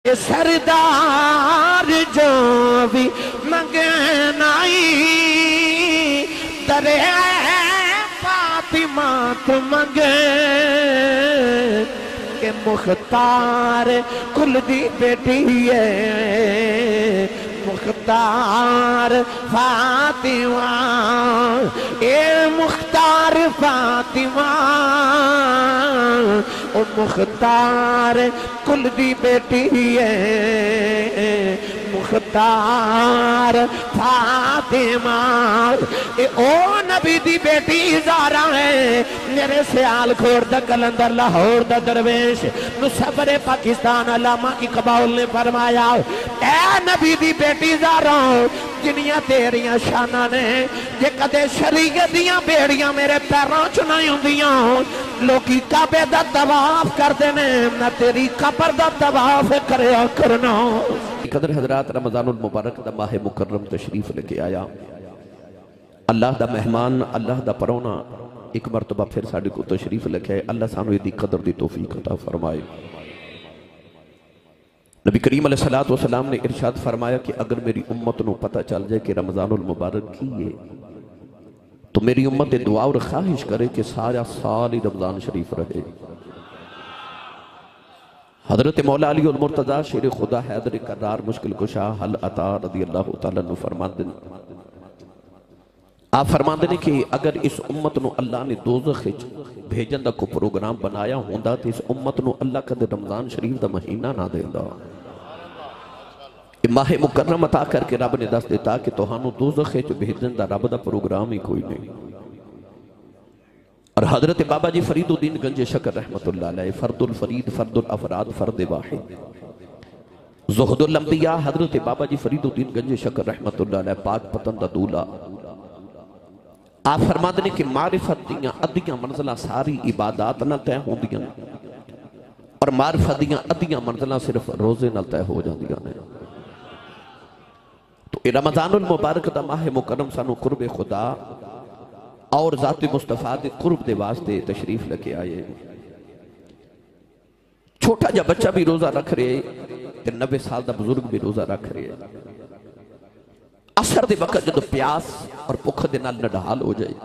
سردار جو بھی منگے نائی درے فاطمہ تو منگے کہ مختار کل دی بیٹی ہے مختار فاطمہ اے مختار فاطمہ او مختار کل دی بیٹی ہے مختار فاطمہ اے او نبی دی بیٹی زارا ہے میرے سیال کھوڑ دا کلندر لاہور دا درویش مصور پاکستان علامہ اقبال نے فرمایا اے نبی دی بیٹی زارا جنیاں تیریاں شانہ نے یہ کدے شریعت دیاں بیڑیاں میرے پیروں چنائی ہوں دیاں لوکی کعبے دا طواف کر دینے نہ تیری قبر دا طواف کریا کرنا قدر حضرات رمضان المبارک دا ماہ مکرم تشریف لے آیا اللہ دا مہمان اللہ دا پرونا ایک مرتبہ پھر ساڑھے کو تشریف لے آئے اللہ سانو یہ دی قدر دی توفیق عطا فرمائے نبی کریم علیہ السلام نے ارشاد فرمایا کہ اگر میری امت نو پتہ چل جائے کہ رمضان المبارک کی ہے تو میری امت دعا اور خواہش کرے کہ سارا سال ہی رمضان شریف رہے حضرت مولا علی المرتضی شیر خدا حیدر کرار مشکل کشا حل عطا رضی اللہ تعالیٰ نے آپ فرمان دینے کہ اگر اس امت نو اللہ نے دوزخ بھیجن دا کو پروگرام بنایا ہوندہ تو اس امت نو اللہ کا دے رمضان شریف دا مہینہ نہ دے دا ماہ مکرم عطا کر کے رب نے دست دیتا کہ توہانو دوزخ بھیجن دا رب دا پروگرام ہی کوئی نہیں اور حضرت بابا جی فرید الدین گنج شکر رحمت اللہ علیہ فرد الفرید فرد الافراد فرد واحد زہد الانبیاء حضرت بابا جی فرید الدین گنج شکر رحمت اللہ علیہ پاک پتن دا دولا آپ فرما دینے کہ معرفت دیاں ادیاں منزلہ ساری عبادات نہ تے ہوں دیاں اور معرفت دیاں ادیاں منزلہ صرف روزے نہ تے ہو جاں دیاں تو رمضان المبارک دا ماہ مکرم سانو قرب خدا اور ذات مصطفیٰ دے قرب دے واسطے تشریف لکے آئے چھوٹا جا بچہ بھی روزہ رکھ رہے 90 سال دا بزرگ بھی روزہ رکھ رہے اثر دے وقت جدو پیاس اور پکھ دے نال نڈھال ہو جائے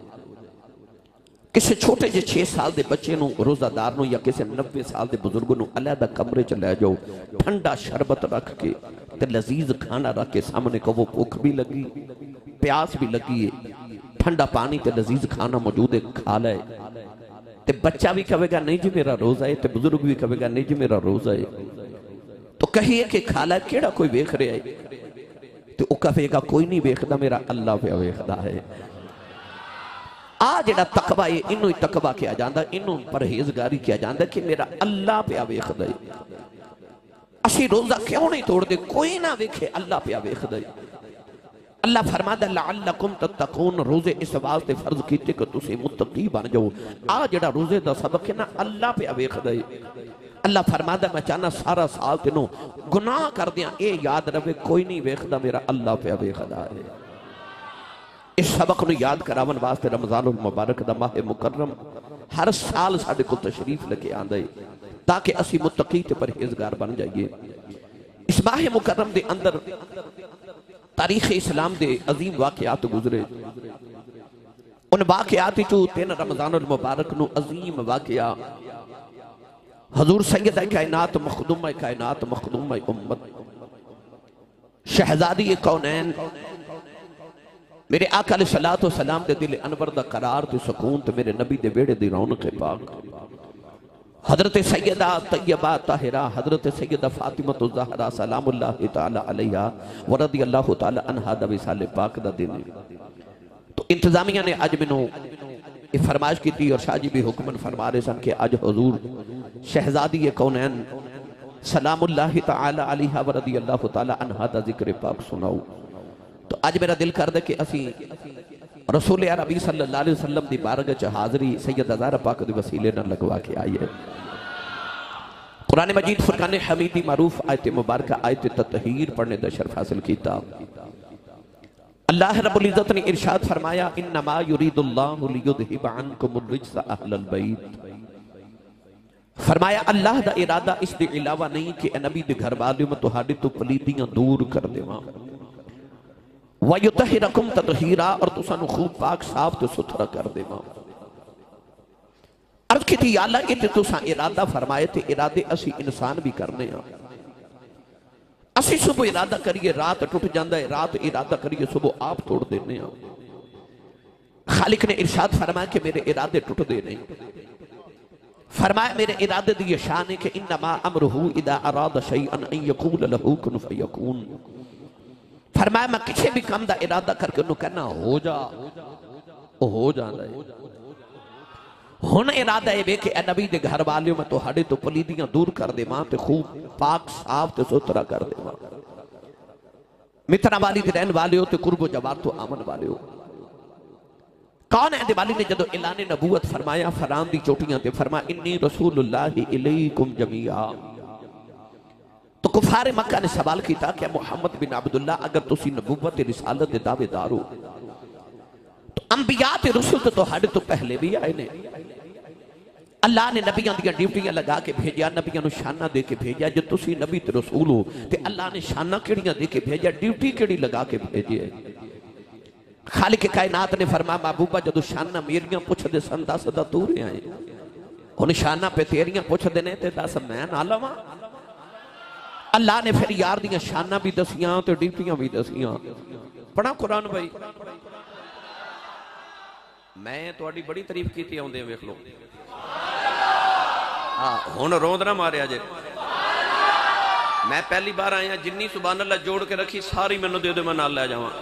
کسی چھوٹے جے 6 سال دے بچے نو روزہ دار نو یا کسی 90 سال دے بزرگ نو علیحدہ کمرے چلے جاؤ ٹھنڈا شربت رکھ کے تے لذیذ کھانا رکھ کے سامنے کو وہ پکھ بھی لگی پیاس بھی لگی ہے ٹھنڈا پانی تے لذیذ کھانا موجود ہے کھا لائے تے بچہ بھی کہے گا نہیں جی میرا روزہ ہے تے بزرگ بھی کہے گا نہیں جی میرا روزہ ہے تو کہیے کہ کھا لائے کیڑا کوئی بیخ رہے ہے تو وہ کہے گا کوئی نہیں بیخدا میرا اللہ پہ بیخدا ہے آج جڑا تقوی ہے انہوں ہی تقوی کیا جاندہ انہوں پرہیزگاری کیا جاندہ کہ میرا اللہ پہ بیخدا ہے اسی روزہ کیوں نہیں توڑ دے کوئی نہ بیکھے اللہ پہ بیخدا ہے اللہ فرماتا لعلکم تتقون روزے اس واسطے فرض کیتے کہ تسے متقی بن جاؤ آج جڑا روزے دا سبق ہے نا اللہ پہ بیخدا ہے اللہ فرماتا میں چاہنا سارا سال تینوں گناہ کر دیا اے یاد رہے کوئی نہیں بیخدا میرا اللہ پہ بیخدا ہے اس سبق نو یاد کراون واسطے رمضان المبارک دا ماہ مکرم ہر سال ساڑھے کو تشریف لگے آندھے تاکہ اسی متقی تے پرہیزگار بن جائیے اس ماہ مکرم دے اندر تاریخ اسلام دے عظیم واقعات گزرے ان واقعات جو تین رمضان المبارک نو عظیم واقعہ حضور سیدہ کائنات مخدومہ امت شہزادی کونین میرے آقا علیہ السلام دے دل انور دا قرار تے سکون تے میرے نبی دے بیڑے دی رونق پاک حضرت سیدہ طیبہ طاہرہ حضرت سیدہ فاطمہ الزہرا سلام اللہ تعالی علیہ ورضی اللہ تعالی عنہ دا وصال پاک دا دن تو انتظامیہ نے آج منو فرمائش کی تھی اور شاہ جی بھی حکمن فرما رہے سن کہ آج حضور شہزادی کونین سلام اللہ تعالی علیہ ورضی اللہ تعالی عنہ دا ذکر پاک سناؤ تو آج میرا دل کر دے کہ اسی رسول عربی صلی اللہ علیہ وسلم دی بارگاہ چ حاضری سید زہرا پاک دی وسیلے نہ لگوا کے آئی ہے قرآن مجید فرقان حمیدی معروف آیت مبارکہ آیت تطہیر پڑھنے دا شرف حاصل کیتا اللہ رب العزت نے ارشاد فرمایا انما یرید اللہ لیذہب عنکم الرجس اہل البیت فرمایا اللہ دا ارادہ اس دے علاوہ نہیں کہ اے نبی دے گھر والے میں تہاڈے تو پلیدیاں دور کر دیواں وَيُطَهِرَكُمْ تَطْهِيرًا اور تسانو خوب پاک صاف تے ستھرا کر دیواں۔ عرض کی تھی یا اللہ یہ تساں ارادہ فرمائے تھے، ارادے اسی انسان بھی کرنے ہیں۔ اسی صبح ارادہ کریے رات ٹوٹ جاندہ ہے، رات ارادہ کریے صبح آپ توڑ دینے ہیں۔ خالق نے ارشاد فرمایا کہ میرے ارادے ٹوٹ دے نہیں، فرمایا میرے ارادے دی شان ہے کہ انما امرہ اذا اراد شیئا ان یقول لہ کن فیکون۔ فرمایا میں کچھ بھی کم دا ارادہ کر کے انہوں کہنا ہو جا، ہو جاندہ ہے۔ ہن ارادہ ہے بے کہ اے نبی دے گھر والیوں میں تو ہڑے تو پلیدیاں دور کر دے ماں تے خوب پاک صاف تے ستھرا کر دے ماں، مترہ والی تے رہن والے ہو تے قرب و جوار تو آمن والے ہو۔ کون ہے دیوالی نے جدو اعلان نبوت فرمایا فرام دی چوٹیاں تے فرمایا انی رسول اللہ الیکم جمیعا، تو کفار مکہ نے سوال کیتا کہ محمد بن عبداللہ اگر تسی نبوت رسالت دے دعوے دارو تو انبیاء تے رسول تو ہڈ تو پہلے بھی آئے نے، اللہ نے نبیاں دیا ڈیوٹیاں لگا کے بھیجیا، نبیاں نو شانہ دے کے بھیجیا، جو تسی نبی تے رسول ہو تے اللہ نے شانہ کیڑیاں دے کے بھیجیا، ڈیوٹی کیڑی لگا کے بھیجیا۔ خالق کائنات نے فرمایا محبوبہ جدو شانہ میریاں پوچھ دے سن دس دا تو رہے آئے، انہیں شانہ پہ تیریاں پوچھ دینے تے دس میں نالا ماں۔ اللہ نے پھر یار دیاں شانہ بھی دسیاں تے ڈیوٹیاں بھی دسیاں۔ پڑھا قرآن بھائی، میں تو اڈی بڑی تعریف کی تھی آؤندے ویکھ لو، ہن روند نہ مارے آجے۔ میں پہلی بار آیا جنی سبحان اللہ جوڑ کے رکھی ساری میں نو دے دے میں نال لے جاواں،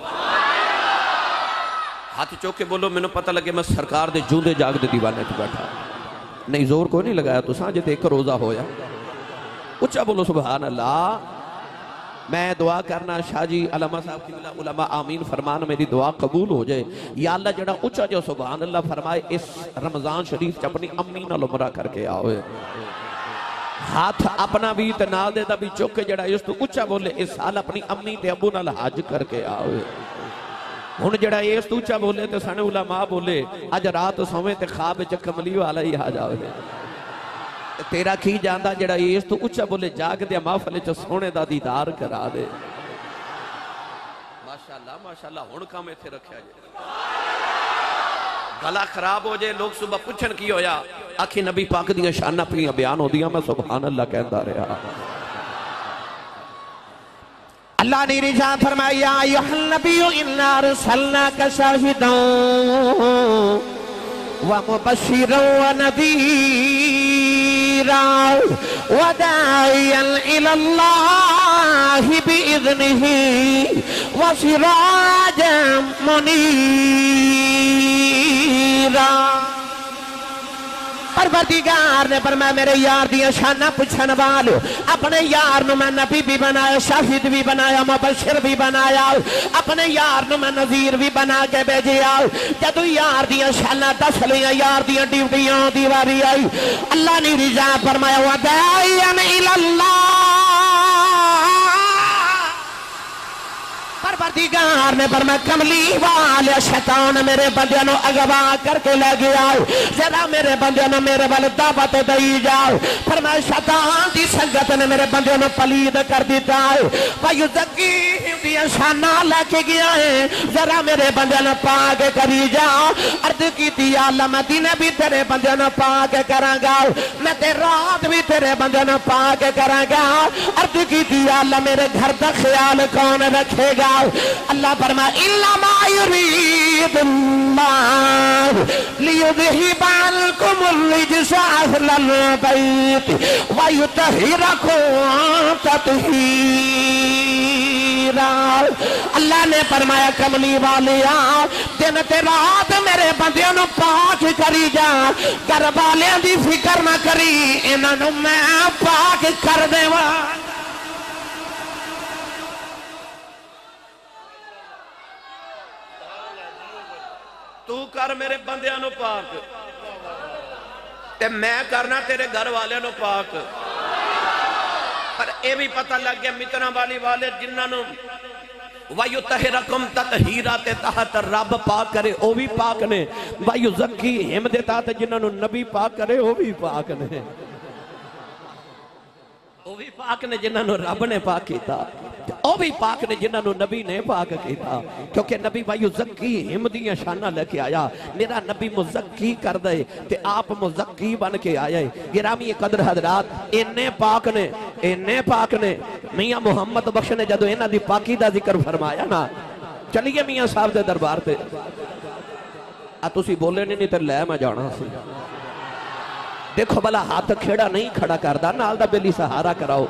ہاتھ چوکے بولو میں نو پتہ لگے میں سرکار دے جوندے جاگ دے دیوانے تو بیٹھا نہیں، زور کوئی نہیں لگایا تو سانجے دیکھ روزہ ہویا۔ اچھا بولو سبحان اللہ۔ میں دعا کرنا شاہ جی علماء صاحب کی علماء آمین فرمان میری دعا قبول ہو جائے۔ یا اللہ جڑا اچھا جو سبحان اللہ فرمائے اس رمضان شریف چ اپنی امی نال عمرہ کر کے آؤے، ہاتھ اپنا بھی تے نال دے دا بھی چوکے جڑا اس تو اچھا بولے اس سال اپنی امی تے ابو نال حج کر کے آؤے۔ ہن جڑا اس تو اچھا بولے تے سانے علماء بولے اج رات سویں تے خواب وچ کملی والا ہی آ جاوے، تیرا کی جاندہ جڑا اس تو اچھا بولے جاگ دیا محفل چ سونے دا دیدار کرا دے۔ ماشاءاللہ ماشاءاللہ ہن کام ایتھے رکھیا جائے، گلا خراب ہو جائے لوگ صبح پوچھن کی ہویا آکھی نبی پاک دیاں شانہ پہ بیان ہو دیا میں سبحان اللہ کہندا رہا۔ اللہ نے رجاء فرمایا یا ایھا النبی انا ارسلناک شاہدا ومبشرا ونذیرا وداعیا الی اللہ بإذنہ وسراجا منیرا۔ پروردگار نے فرمایا میرے یار دیاں شانہ پوچھن والو، اپنے یار نو میں نبی بھی بنایا، شاہد بھی بنایا، مبشر بھی بنایا، اپنے یار نو میں نذیر بھی بنا کے بھیجیا۔ جدو یار دیاں شانہ دس لیاں، یار دیاں ڈیوٹیاں دیواری آئی، اللہ نے رضا فرمایا وداعیا الی اللہ۔ پروردگار نے فرمایا کملی والے شیطان میرے بندیاں نو اغوا کر کے لے گیا، ذرا میرے بندیاں نو میرے والے دعوت دئی جاؤ۔ فرمایا شیطان دی سنگت نے میرے بندیاں نو پلید کر دیتا ہے، فیزکیہم دی شانہ لے کے گیا ہے، ذرا میرے بندیاں نو پاک کری جاؤ۔ عرض کی تھی یا اللہ میں دن بھی تیرے بندیاں نو پاک کراں گا، میں تے رات بھی تیرے بندیاں نو پاک کراں گا۔ عرض کی تھی یا اللہ میرے گھر دا خیال کون رکھے گا؟ اللہ فرمایا انما یرید اللہ لیذہب عنکم الرجس اہل البیت ویطہرکم تطہیرا۔ اللہ نے فرمایا کملی والیا دن تے رات میرے بندیاں نو پاک کری جا، گھر والیاں دی فکر نہ کری، انہاں نو میں پاک کر دیواں۔ تو کر میرے بندیاں نو پاک تے میں کرنا تیرے گھر والے نو پاک۔ پر اے بھی پتہ لگ گیا متنا والی والے جنہاں نو وَيُطَهِرَكُمْ تَطْهِيرًا تے تحت رب پاک کرے او بھی پاک نے، وَيُزَكِّيهِمْ دے تحت جنہاں نو نبی پاک کرے او بھی پاک نے۔ وہ بھی پاک نے جنہاں نو رب نے پاک کیتا، وہ بھی پاک نے جنہاں نو نبی نے پاک کیتا، کیونکہ نبی بھائیو زکی ہمدیاں شانہ لے کے آیا، میرا نبی مزکی کر دے تے آپ مزکی بن کے آئے۔ گرامی قدر حضرات، انہیں پاک نے میاں محمد بخش نے جدو انہاں دی پاکی دا ذکر فرمایا نا، چلیے میاں صاحب دے دربار تے تسی بولے نہیں تے لے میں جانا سی۔ دیکھو بلا ہاتھ کھیڑا نہیں کھڑا کردہ، نال دا بلی سہارا کراؤ۔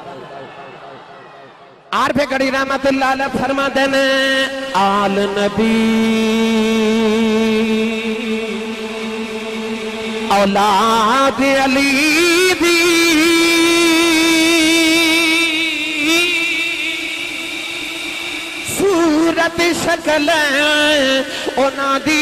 عارف گڑی رحمت اللہ علیہ فرما دینے آل نبی اولاد علی دی صورت شکل اونا دی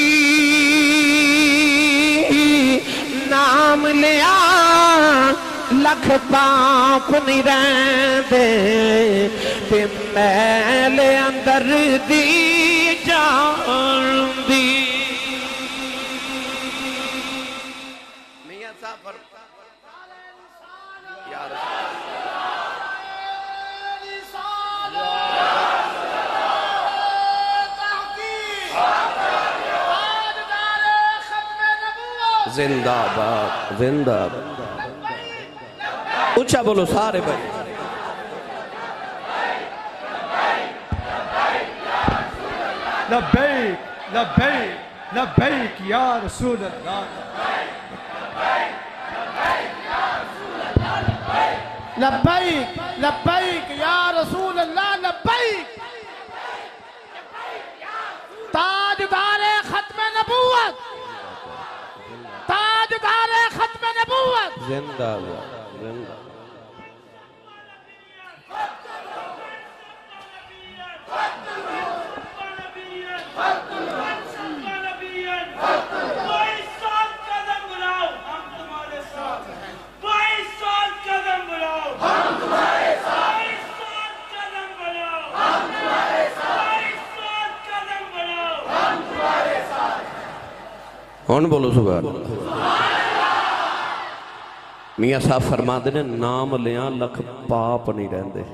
نام لیا لکھ پاپ نہیں رہندے تے میلے اندر دی جان دی۔ میاں صاحب پر زندہ باد، زندہ باد، اچھا بولو سارے بھائی۔ لبیک لبیک لبیک یا رسول اللہ، لبیک لبیک یا رسول اللہ، لبیک تاجدار ختم نبوت، تاجدار ختم نبوت، زندہ باد، زندہ کون بولو سبحان اللہ۔ میاں صاحب فرما دینے نام لیاں لکھ پاپ نہیں رہندے،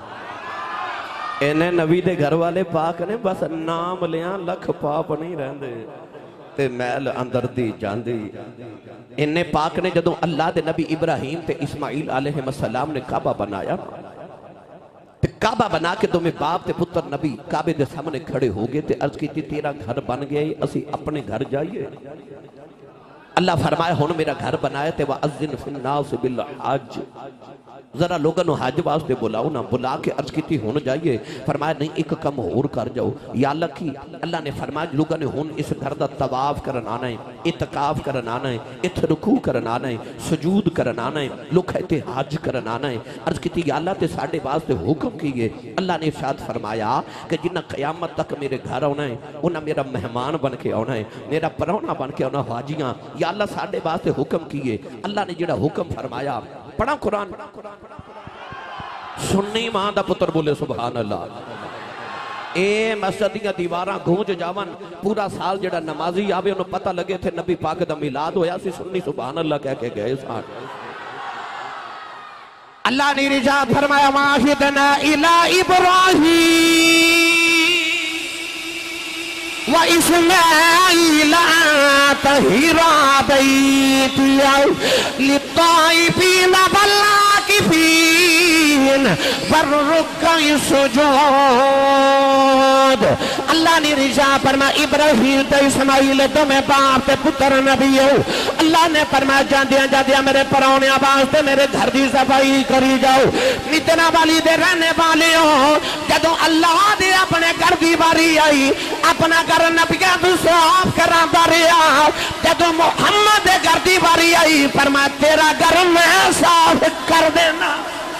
انہیں نبی دے گھر والے پاک نے بس نام لیاں لکھ پاپ نہیں رہندے تے میل اندر دی جان دی۔ انہیں پاک نے جدوں اللہ دے نبی ابراہیم تے اسماعیل علیہ السلام نے کعبہ بنایا، تے کعبہ بنا کے تمہیں باپ تے پتر نبی کعبے دے سامنے کھڑے ہو گئے تے عرض کی تیرا گھر بن گیا ہی، اسی اپنے گھر جائیے۔ اللہ فرمائے ہون میرا گھر بنائے تے وَأَذِّنْ فِي النَّاسِ بِالْحَجِّ، ذرا لوگنو حج واسطے بلاؤ نا، بلا کے عرض کی تھی ہون جائیے۔ فرمایا نہیں ایک کم اور کر جاؤ یا اللہ کی، اللہ نے فرمایا لوگوں نے ہون اس گھر دا طواف کرن آنا ہے، اعتکاف کرن آنا ہے، ات رکوع کرن آنا ہے، سجود کرن آنا ہے، لوگ کہتے حج کرن آنا ہے۔ عرض کی تھی یا اللہ تے ساڑھے واسطے حکم کیے۔ اللہ نے ارشاد فرمایا کہ جنہ قیامت تک میرے گھر آنا ہے انہاں میرا مہمان بن کے آنا ہے، میرا پرونا بن کے آنا حاجیاں، یا اللہ ساڑھے واسطے حکم کیے۔ اللہ نے جڑا حکم فرمایا، پڑھا قرآن، سنی ماں دا پتر بولے سبحان اللہ۔ اے مسجدیاں دیواراں گونج جاون، پورا سال جڑا نمازی آوے انہوں پتہ لگے تھے نبی پاک دا میلاد ہویا سی، سنی سبحان اللہ کہہ کے گئے سان۔ اللہ نے رجاد فرمایا وَعَهِدْنَا إِلَىٰ إِبْرَاهِيمَ وَإِسْمَاعِيلَ أَن طَهِّرَ بَيْتِيَ لِلطَّائِفِينَ وَالْعَاكِفِينَ وَالرُّكَّعِ السُّجُودِ۔ اللہ نے رجاد فرمایا ابراہیم تے اسماعیل تمہیں باپ تے پتر نبی ہو، اللہ نے فرمایا جاندیاں جاندیاں میرے پرونے واسطے میرے گھر دی صفائی کری جاؤ، نتنا والی دے رہنے والے ہو۔ جدوں اللہ دے اپنے گھر دی باری آئی، اپنا گھر نبیاں تو صاف کراندا رہیا، جدوں محمد دے گھر دی باری آئی فرمایا تیرا گھر میں صاف کر دینا۔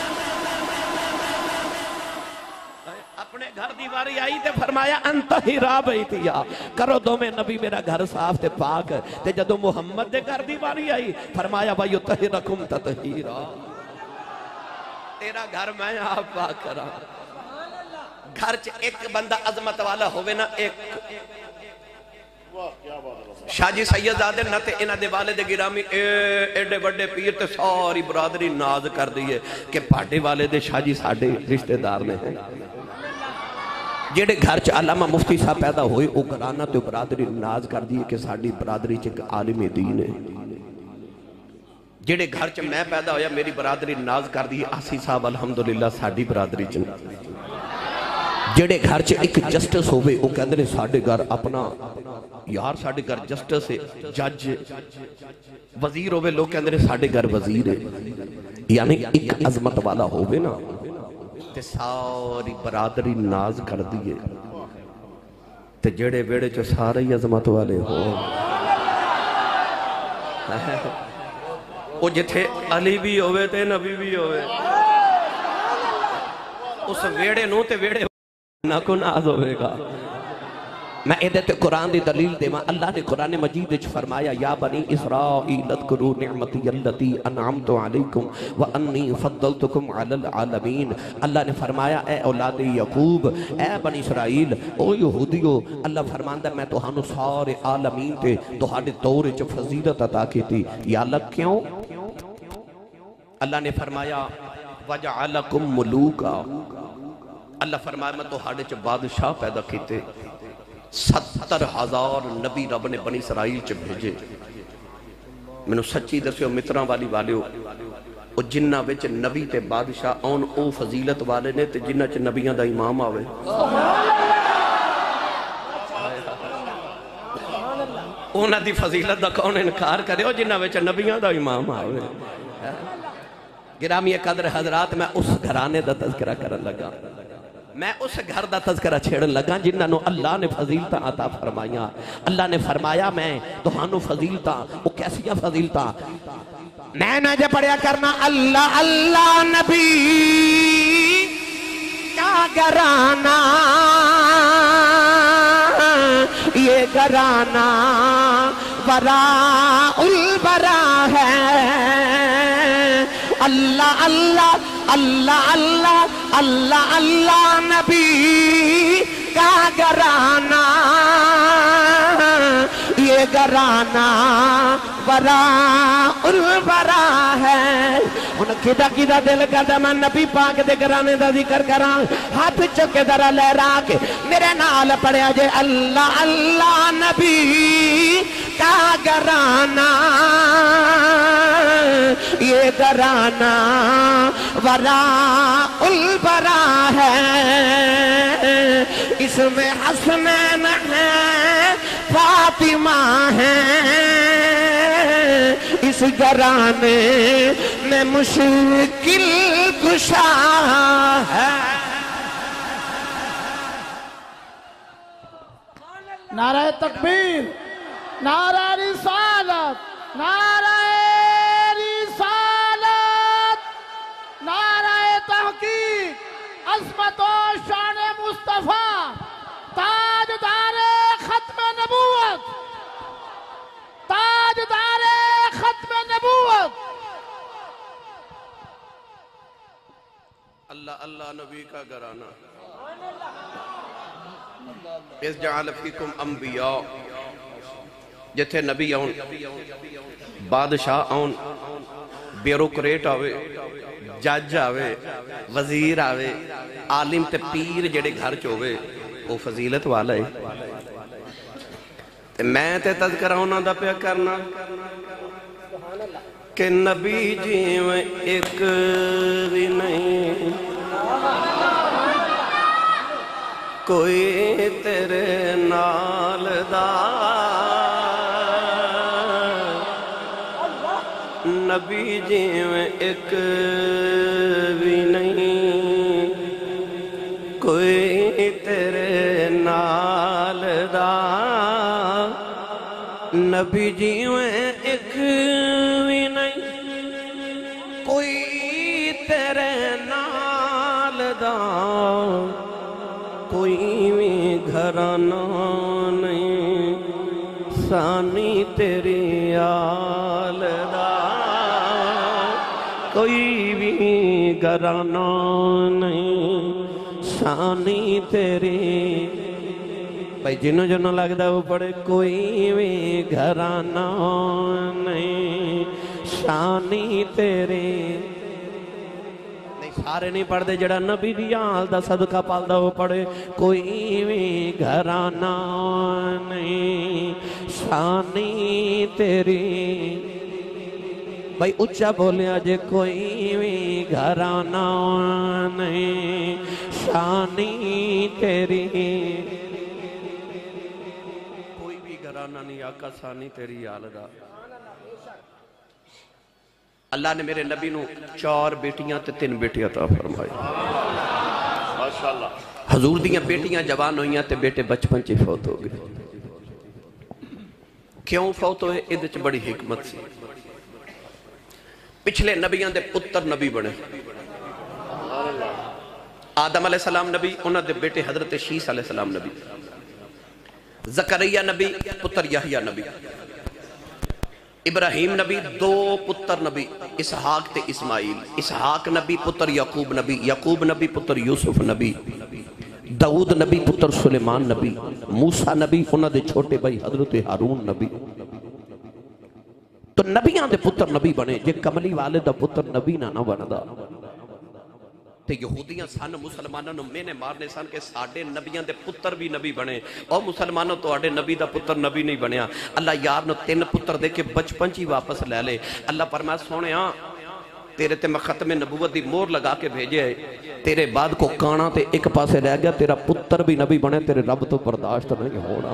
اپنے گھر دیواری آئی تے فرمایا انتہیرا بیتیا، کرو دو میں نبی میرا گھر صاف تے پاک، تے جدو محمد دے گھر دیواری آئی فرمایا وَيُطَهِرَكُمْ تَطْهِيرًا، تیرا گھر میں آپ پاک کرا۔ گھر چ ایک بندہ عظمت والا ہوئے نا، ایک شاہ جی سیدزادے نہ تے انہ دے والد گرامی ایڈے بڑے پیر تے ساری برادری ناز کر دیئے کہ پاڑے والد شاہ جی ساڑے رشتہ دار نے ہیں جیڑے گھر چ علامہ مفتی صاحب پیدا ہوئے او گھرانہ تے برادری ناز کر دیئے کہ ساڑی برادری چ عالم دین ہے جیڑے گھر چ میں پیدا ہویا میری برادری ناز کر دیئے آسی صاحب الحمدللہ ساڑی برادری چ جیڑے گھر چ ایک جسٹس ہوئے او کہندے ساڑے گھر اپنا یار ساڑے گھر جسٹس ہے جج وزیر ہوئے لوگ کہندے ساڑے گھر وزیر ہے یعنی ایک عظمت والا ہوئے نا تے ساری برادری ناز کر دیئے تے جیڑے بیڑے چو سارے عظمت والے ہو وہ جتھے علی بھی ہوئے تے نبی بھی ہوئے اس ویڑے نو تے ویڑے نہ کو ناز ہوئے گا میں ایدت قرآن دی دلیل دے ماں اللہ نے قرآن مجید اچھ فرمایا یا بنی اسرائیل اذکروا نعمتی اللتی انعمت علیکم وانی فضلتکم علی العالمین اللہ نے فرمایا اے اولاد یعقوب اے بنی اسرائیل او یہودیو اللہ فرماندہ میں توہانو سارے عالمین تے توہانے دور چ فضیلت عطا کی تھی یا اللہ کیوں اللہ نے فرمایا وجعلکم ملوکا اللہ فرمایا میں توہانے چ بادشاہ پیدا کیتے 70,000 نبی رب نے بنی اسرائیل چ بھیجے میں نے سچی دسیو متران والی والیو او جنہ وچ نبی تے بادشاہ آن او فضیلت والے نے تے جنہ چ نبیاں دا امام آوے اونا دی فضیلت دا کون انکار کرے او جنہ وچ نبیاں دا امام آوے گرامی قدر حضرات میں اس گھرانے دا تذکرہ کرن لگا میں اس گھر دا تذکرہ چھیڑن لگا جنہاں نو اللہ نے فضیلتاں عطا فرمایا اللہ نے فرمایا میں توہانو فضیلتاں وہ کیسیا فضیلتاں میں نہ جب پڑھیا کرنا اللہ اللہ نبی کا گھرانا یہ گھرانا براء البراء ہے اللہ اللہ اللہ اللہ اللہ اللہ نبی کا گھرانا یہ گھرانا براء البراء ہے ان کدا دل کردا میں نبی پاک دے گھرانے دا ذکر کراں ہاتھ چکے ذرا لہرا کے میرے نال پڑھیا جے اللہ اللہ نبی کا گھرانا یہ گھرانا وراء البراء ہے اس میں حسنین ہے فاطمہ ہے اس گھرانے میں مشکل کشا ہے نعرہ تکبیر نعرہ رسالت نعرہ رسالت نعرہ تحقیق عظمت و شان مصطفیٰ تاجدار ختم نبوت تاجدار ختم نبوت اللہ اللہ نبی کا گھرانہ اس جعل فیکم انبیاء جتھے نبی آن بادشاہ آن بیروکریٹ آوے جج آوے وزیر آوے عالم تے پیر جڑے گھر چوے وہ فضیلت والا ہے میں تے تذکرہ ہونا دا پیا کرنا کہ نبی جی میں ایک بھی نہیں کوئی تیرے نال دا نبی جی میں ایک بھی نہیں کوئی تیرے نال دا نبی جی میں ایک بھی نہیں کوئی تیرے نال دا کوئی بھی گھرانہ نہیں ثانی تیری آل دا کوئی بھی گھرانہ نہیں ثانی تیری بھائی جنوں جنوں لگتا وہ پڑھے کوئی بھی گھرانہ نہیں شانی تیری نہیں سارے نہیں پڑھ دے جڑا نبی دی آل دا صدقہ پالدا وہ پڑھے کوئی بھی گھرانہ نہیں شانی تیری بھائی اچھا بولیا جے کوئی بھی گھرانہ نہیں شانی تیری کوئی بھی گھرانہ نہیں آقا شانی تیری آلدہ اللہ نے میرے نبی نو 4 بیٹیاں تے 3 بیٹے عطا فرمائے ماشاءاللہ حضور دیاں بیٹیاں جوان ہوئیاں تے بیٹے بچپن چی فوت ہو گئے کیوں فوت ہوئے ادھے بڑی حکمت سی پچھلے نبیاں دے پتر نبی بنے آدم علیہ السلام نبی انہاں دے بیٹے حضرت شیس علیہ السلام نبی زکریا نبی پتر یحییٰ نبی ابراہیم نبی 2 پتر نبی اسحاق تے اسماعیل اسحاق نبی پتر یعقوب نبی یعقوب نبی پتر یوسف نبی داؤد نبی پتر سلیمان نبی موسیٰ نبی انہاں دے چھوٹے بھائی حضرت ہارون نبی تو نبیاں دے پتر نبی بنے جے کملی والے دا پتر نبی نہ بندا تے یہودیاں سن مسلمانوں نے میں نے مارنے سن کہ ساڑھے نبیاں دے پتر بھی نبی بنے اور مسلمانوں تو آڑے نبی دا پتر نبی نہیں بنیا اللہ یار نو 3 پتر دے کے بچپن چی واپس لے لے اللہ فرمایا سونے ہاں تیرے تے میں ختم نبوت دی مور لگا کے بھیجے تیرے بعد کو کانا تے ایک پاسے رہ گیا تیرا پتر بھی نبی بنے تیرے رب تو برداشت نہیں ہونا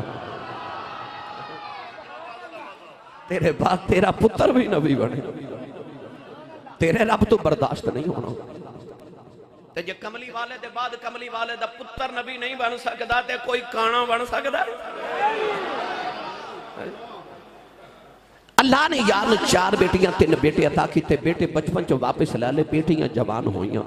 تیرے بعد تیرا پتر بھی نبی بنے تیرے رب تو برداشت نہیں ہونا تے جے کملی والے دے بعد کملی والے دا پتر نبی نہیں بن سکدا تے کوئی کانا بن سکدا اللہ نے یار 4 بیٹیاں 3 بیٹے عطا کیتے بیٹے بچپن چ واپس لے لے بیٹیاں جوان ہوئیاں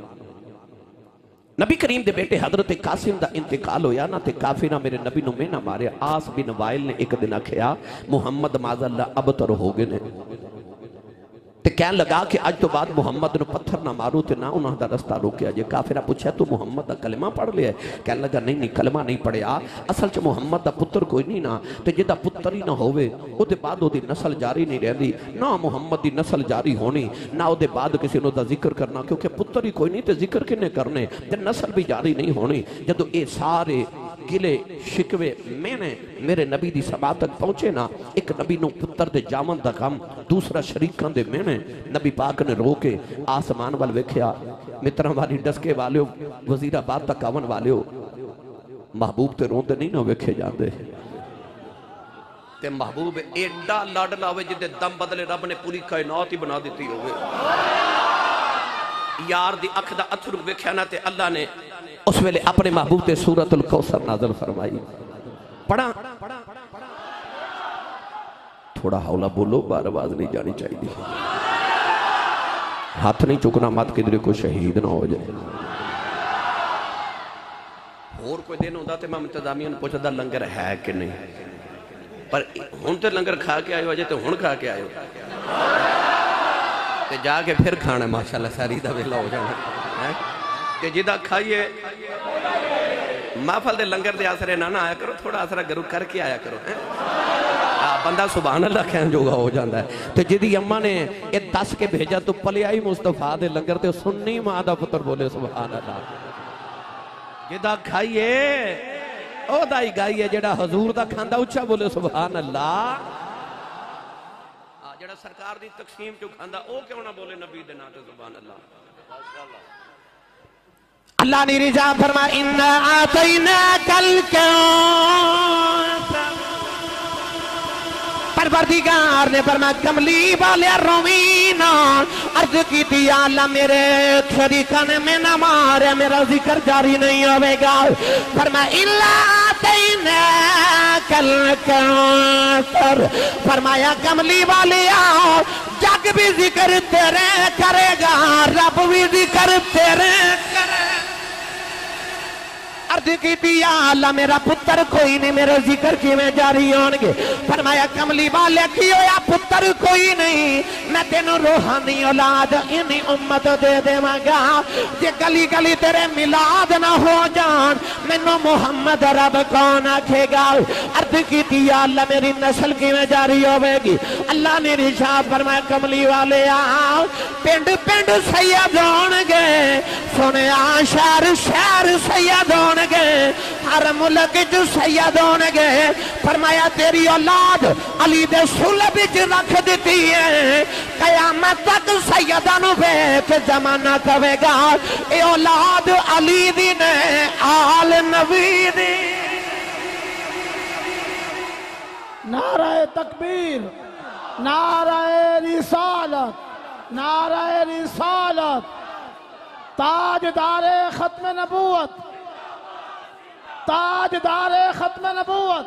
نبی کریم دے بیٹے حضرت قاسم دا انتقال ہویا نا تے کافرہ میرے نبی نو میں نہ مارے آس بن وائل نے ایک دن کھیا محمد معاذ اللہ ابتر ہو گئے نے تے کہنے لگا کہ آج تو بعد محمد نو پتھر نہ مارو تے نہ انہاں دا رستہ روکیا جے کافرہ پوچھا تو محمد دا کلمہ پڑھ لیا ہے کہنے لگا نہیں کلمہ نہیں پڑھیا اصل چ محمد دا پتر کوئی نہیں نا تے جے دا پتر ہی نہ ہوئے او دے بعد او دی نسل جاری نہیں رہندی نہ محمد دی نسل جاری ہونی نہ او دے بعد کسی نو دا ذکر کرنا کیونکہ پتر ہی کوئی نہیں تے ذکر کنے کرنے تے نسل بھی جاری نہیں ہونی جدو اے سارے گلے شکوے میں نے میرے نبی دی سماعت تک پہنچے نا ایک نبی نو پتر دے جامن دا غم دوسرا شریکان دے میں نے نبی پاک نے رو کے آسمان وال ویکھیا متران والی ڈسکے والیو وزیر آباد تک آون والیو محبوب تے روندے نہیں نہ ویکھے جاندے تے محبوب ایڈا لاڈلا ہوئے جدے دم بدلے رب نے پوری کائنات ہی بنا دیتی ہوئے یار دی اکھ دا اتھر ویکھیا نا تے اللہ نے اس ویلے اپنے محبوب تے سورۃ الکوثر نازل فرمائی پڑھا تھوڑا حولا بولو بار آواز نہیں جانی چاہیے ہاتھ نہیں چکنا مات کدھر کو شہید نہ ہو جائے اور کوئی دن ہوتا تے میں انتظامیہ نے پوچھا دا لنگر ہے کہ نہیں پر ہون تے لنگر کھا کے آئے ہو جائے تے ہون کھا کے آئے ہو تے جا کے پھر کھانا ماشاءاللہ ساری دا ویلا ہو جانا کہ جدہ کھائیے محفل دے لنگر دے آسرے نہ آیا کرو تھوڑا آسرہ گرو کر کے آیا کرو بندہ سبحان اللہ کہنے جو گا ہو جاندہ ہے تو جدی اممہ نے ایک 10 کے بھیجا تو پلیائی مصطفیٰ دے لنگر تے سننی مادہ پتر بولے سبحان اللہ جدہ کھائیے او دائی گائیے جڑا حضور دا کھاندہ اچھا بولے سبحان اللہ جڑا سرکار دی تقسیم کیوں کھاندہ او کیوں نہ بولے نبی دے ناتے سبحان اللہ اللہ نے رجا فرما اِنَّا آتَيْنَاكَ الْكَوْثَرَ پروردگار نے فرمایا کملی والے رومینہ عرض کی تھی اللہ میرے شریکان میں نہ مارے میرا ذکر جاری نہیں ہوئے گا فرمایا اِلَّا آتَيْنَاكَ الْكَوْثَرَ فرمایا کملی والے آؤ جگ بھی ذکر تیرے کرے گا رب بھی ذکر تیرے کرے عرض کی یا اللہ میرا پتر کوئی نہیں، میرے ذکر کی میں جاری ہونگے۔ فرمایا کملی والے کی ہویا پتر کوئی نہیں، میں تینوں روحانی اولاد انہی امت دے دے مانگا، جے گلی گلی تیرے ملاد نہ ہو جان منو محمد رب کون آکھے گا۔ عرض کی یا اللہ میری نسل کی میں جاری ہوئے گی۔ اللہ نے رشاد فرمایا کملی والے آؤ، پنڈ پنڈ سید ہونگے، سنے شہر شہر سید ہونگے، ہر ملک جو سید ہونگے۔ فرمایا تیری اولاد علی دے صلب وچ رکھ دیتی ہے، قیامت تک سیدانو بیت زمانہ کہے گا اے اولاد علی دی نے آل نبی دی۔ نعرہ تکبیر، نعرہ رسالت، نعرہ رسالت، تاجدار ختم نبوت، تاجدار ختم نبوت،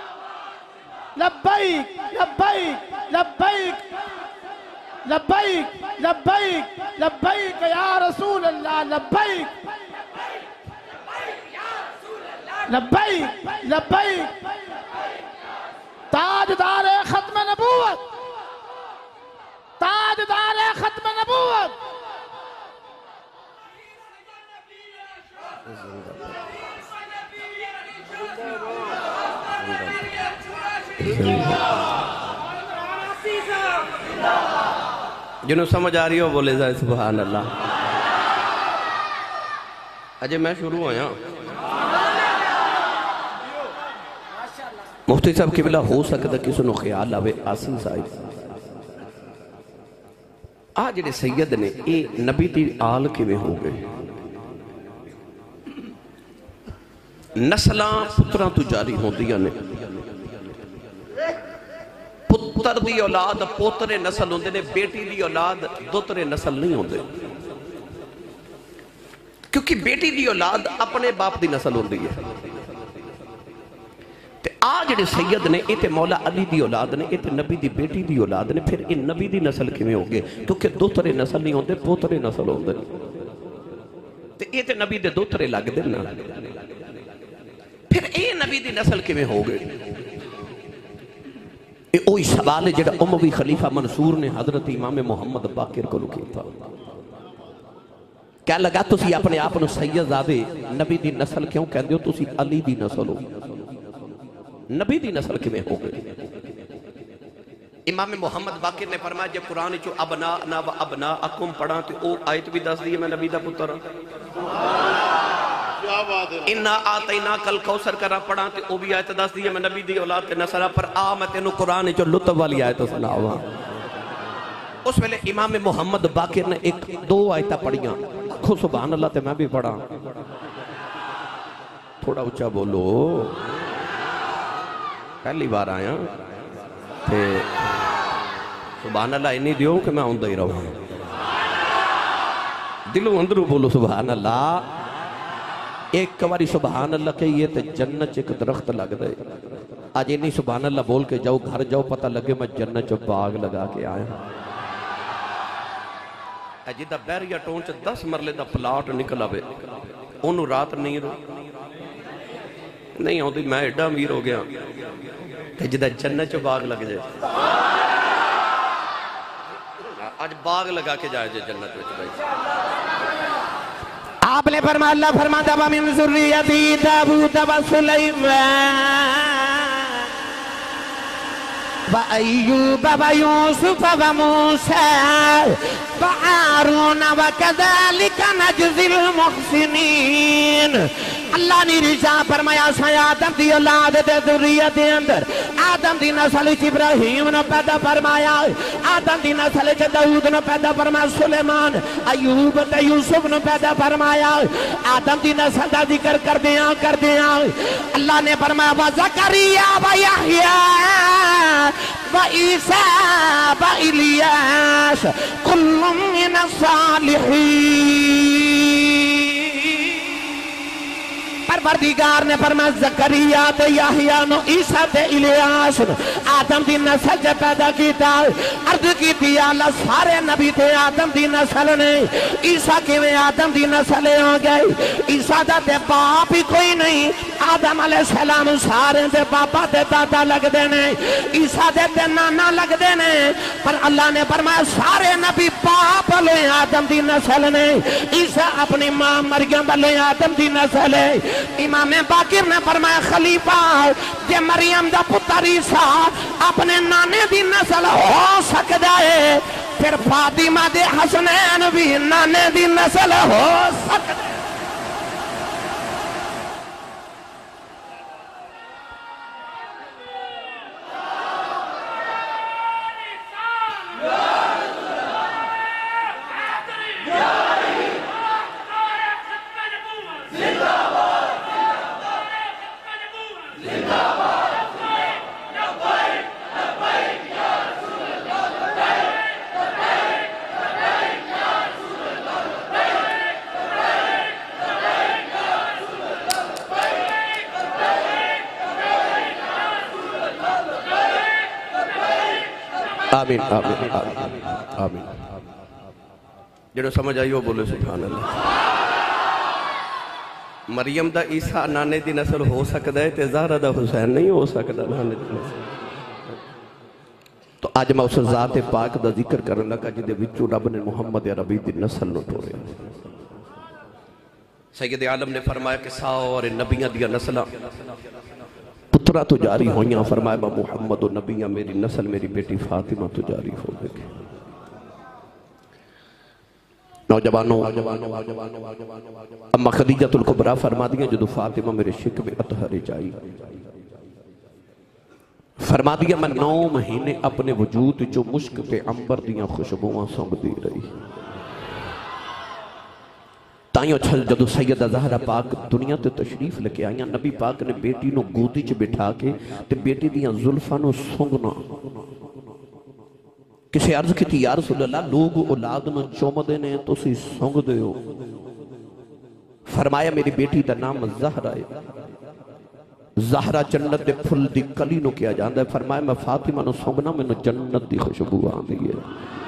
لبیک لبیک لبیک لبیک لبیک لبیک یا رسول اللہ، لبیک لبیک لبیک، تاجدار ختم نبوت، تاجدار ختم نبوت۔ جنہوں سمجھ آ رہی ہو بولے جائے سبحان اللہ۔ اجے میں شروع ہویا مفتی صاحب کی بلا ہو سکتا کسی نو خیال آوے آسن صاحب آج جڑے سید نے اے نبی دی آل کے میں ہو گئے، نسلاں پتران تو جاری ہوں دیا نے، پتر دی اولاد پوترے نسل ہوندے نے، بیٹی دی اولاد دوترے نسل نہیں ہوندے، کیونکہ بیٹی دی اولاد اپنے باپ دی نسل ہوندی ہے۔ آج جڑے سید نے ایتے مولا علی دی اولاد نے، ایتے نبی دی بیٹی دی اولاد نے، پھر ان نبی دی نسل کی میں ہوگے کیونکہ دوترے نسل نہیں ہوندے، پوترے نسل ہوندے، تے ایتے نبی دے دوترے لگ دے نا، پھر اے نبی دی نسل کی میں ہوگے۔ اے اوہی سوال ہے جڑا اموی خلیفہ منصور نے حضرت امام محمد باقر کو لکھی تھا، کیا لگا تسی اپنے آپ نے سید زادے نبی دی نسل کیوں کہندے ہو؟ تسی علی دی نسل ہو، نبی دی نسل کے میں ہو گئے۔ امام محمد باقر نے فرمایا جب قرآن چو ابناءنا و ابناءکم پڑھا تو او آیت بھی دس دیئے میں نبی دا پتر اِنَّا آتَيْنَاكَ الْكَوْثَرَ کرا پڑھا تو او بھی آیت دس دیئے میں نبی دی اولاد کے نسلہ پر آ میں تینوں قرآن چو لطف والی آیت سناوا۔ اس ویلے امام محمد باقر نے ایک دو آیتہ پڑھیاں، کھو سبحان اللہ تے میں بھی پڑھا، تھوڑا اچھا بولو، پہلی بار آیا تھے سبحان اللہ انہی دیو کہ میں اندھا ہی رہا ہوں، دلوں اندروں بولو سبحان اللہ۔ ایک کواری سبحان اللہ کہیے تے جنت ایک درخت لگ دے، آج انہی سبحان اللہ بول کے جاؤ گھر جاؤ پتہ لگے میں جنت چو باغ لگا کے آیا جدہ بیریا ٹون چا 10 مرلے دا پلاٹ نکلا بے انہوں رات نہیں رو نہیں ہوتی میں ایڈا امیر ہو گیا کہ جدہ جنت چو باغ لگ جائے، آج باغ لگا کے جائے جنت وچ بھائی۔ آپ نے فرمایا اللہ فرماتا وَمِن ذُرِّيَّتِي دَاوُودَ وَسُلَيْمَانَ وَأَيُّوبَ وَيُوسُفَ وَمُوسَىٰ وَهَارُونَ وَكَذَلِكَ نَجْزِي الْمُحْسِنِينَ۔ اللہ نے رضا فرمایا سائیں آدم دی اولاد دے ذریت دے اندر آدم دی نسل چ ابراہیم نے پیدا فرمایا، آدم دی نسل چ داؤد نے پیدا فرمایا، سلیمان ایوب تے یوسف نے پیدا فرمایا، آدم دی نسل دا ذکر کر دیاں اللہ نے فرمایا وزکریا ویحییٰ وعیسیٰ والیاس کل من الصالحین۔ پروردگار نے فرمایا زکریا تے یحییٰ نو عیسیٰ تے الیاس آدم دی نسل تے پیدا کیتا عرض کیتی یا اللہ سارے نبی تے آدم دی نسل نے عیسیٰ کیویں آدم دی نسل ہو گئی عیسیٰ دا تے باپ ہی کوئی نہیں آدم علیہ السلام سارے دے باپا تے دادا لگ دینے عیسیٰ دے تے نانا لگ دینے پر اللہ نے فرمایا سارے نبی باپ لے آدم دی نسل نے عیسیٰ اپنی ماں مریم لے آدم دی نسل ہے امام باقر نے فرمایا خلیفہ جے مریم دا پتر عیسیٰ اپنے نانے دی نسل ہو سکتا ہے پھر فاطمہ دے حسنین بھی نانے دی نسل ہو سکتا ہے آمین آمین آمین جنہوں سمجھ آئی ہو بولے سبحان اللہ مریم دا عیسیٰ نانے دی نسل ہو سکتا ہے تے زہرہ دا حسین نہیں ہو سکتا نانے دی نسل تو آج میں اس ذات پاک دا ذکر کرنے لگا جدے وچو رب نے محمد عربی دی نسل نو ٹورے سید عالم نے فرمایا کہ سارے نبیاں دیا نسلہ پترہ تو جاری ہوئیاں فرمایا با محمد و نبیاں میری نسل میری بیٹی فاطمہ تو جاری ہو گئے نوجوانوں اما خدیجۃ الکبریٰ فرما دیا جدو فاطمہ میرے شک میں اطہر جائی فرما دیا میں 9 مہینے اپنے وجود جو مشک پہ عنبر دیاں خوشبواں سنگ دی رہی تائیوں چھل جدو سیدہ زہرہ پاک دنیا تے تشریف لکے آئیاں نبی پاک نے بیٹی نو گودی چ بٹھا کے تے بیٹی دیاں زلفاں نو سنگنا کسے عرض کی تھی یا رسول اللہ لوگ اولاد نو چوم دینے تو سی سنگ دے ہو فرمایا میری بیٹی دا نام زہرہ ہے زہرہ جنت دے پھل دی کلی نو کیا جاندہ ہے فرمایا میں فاطمہ نو سنگنا میں نو جنت دی خوشبو آندی ہے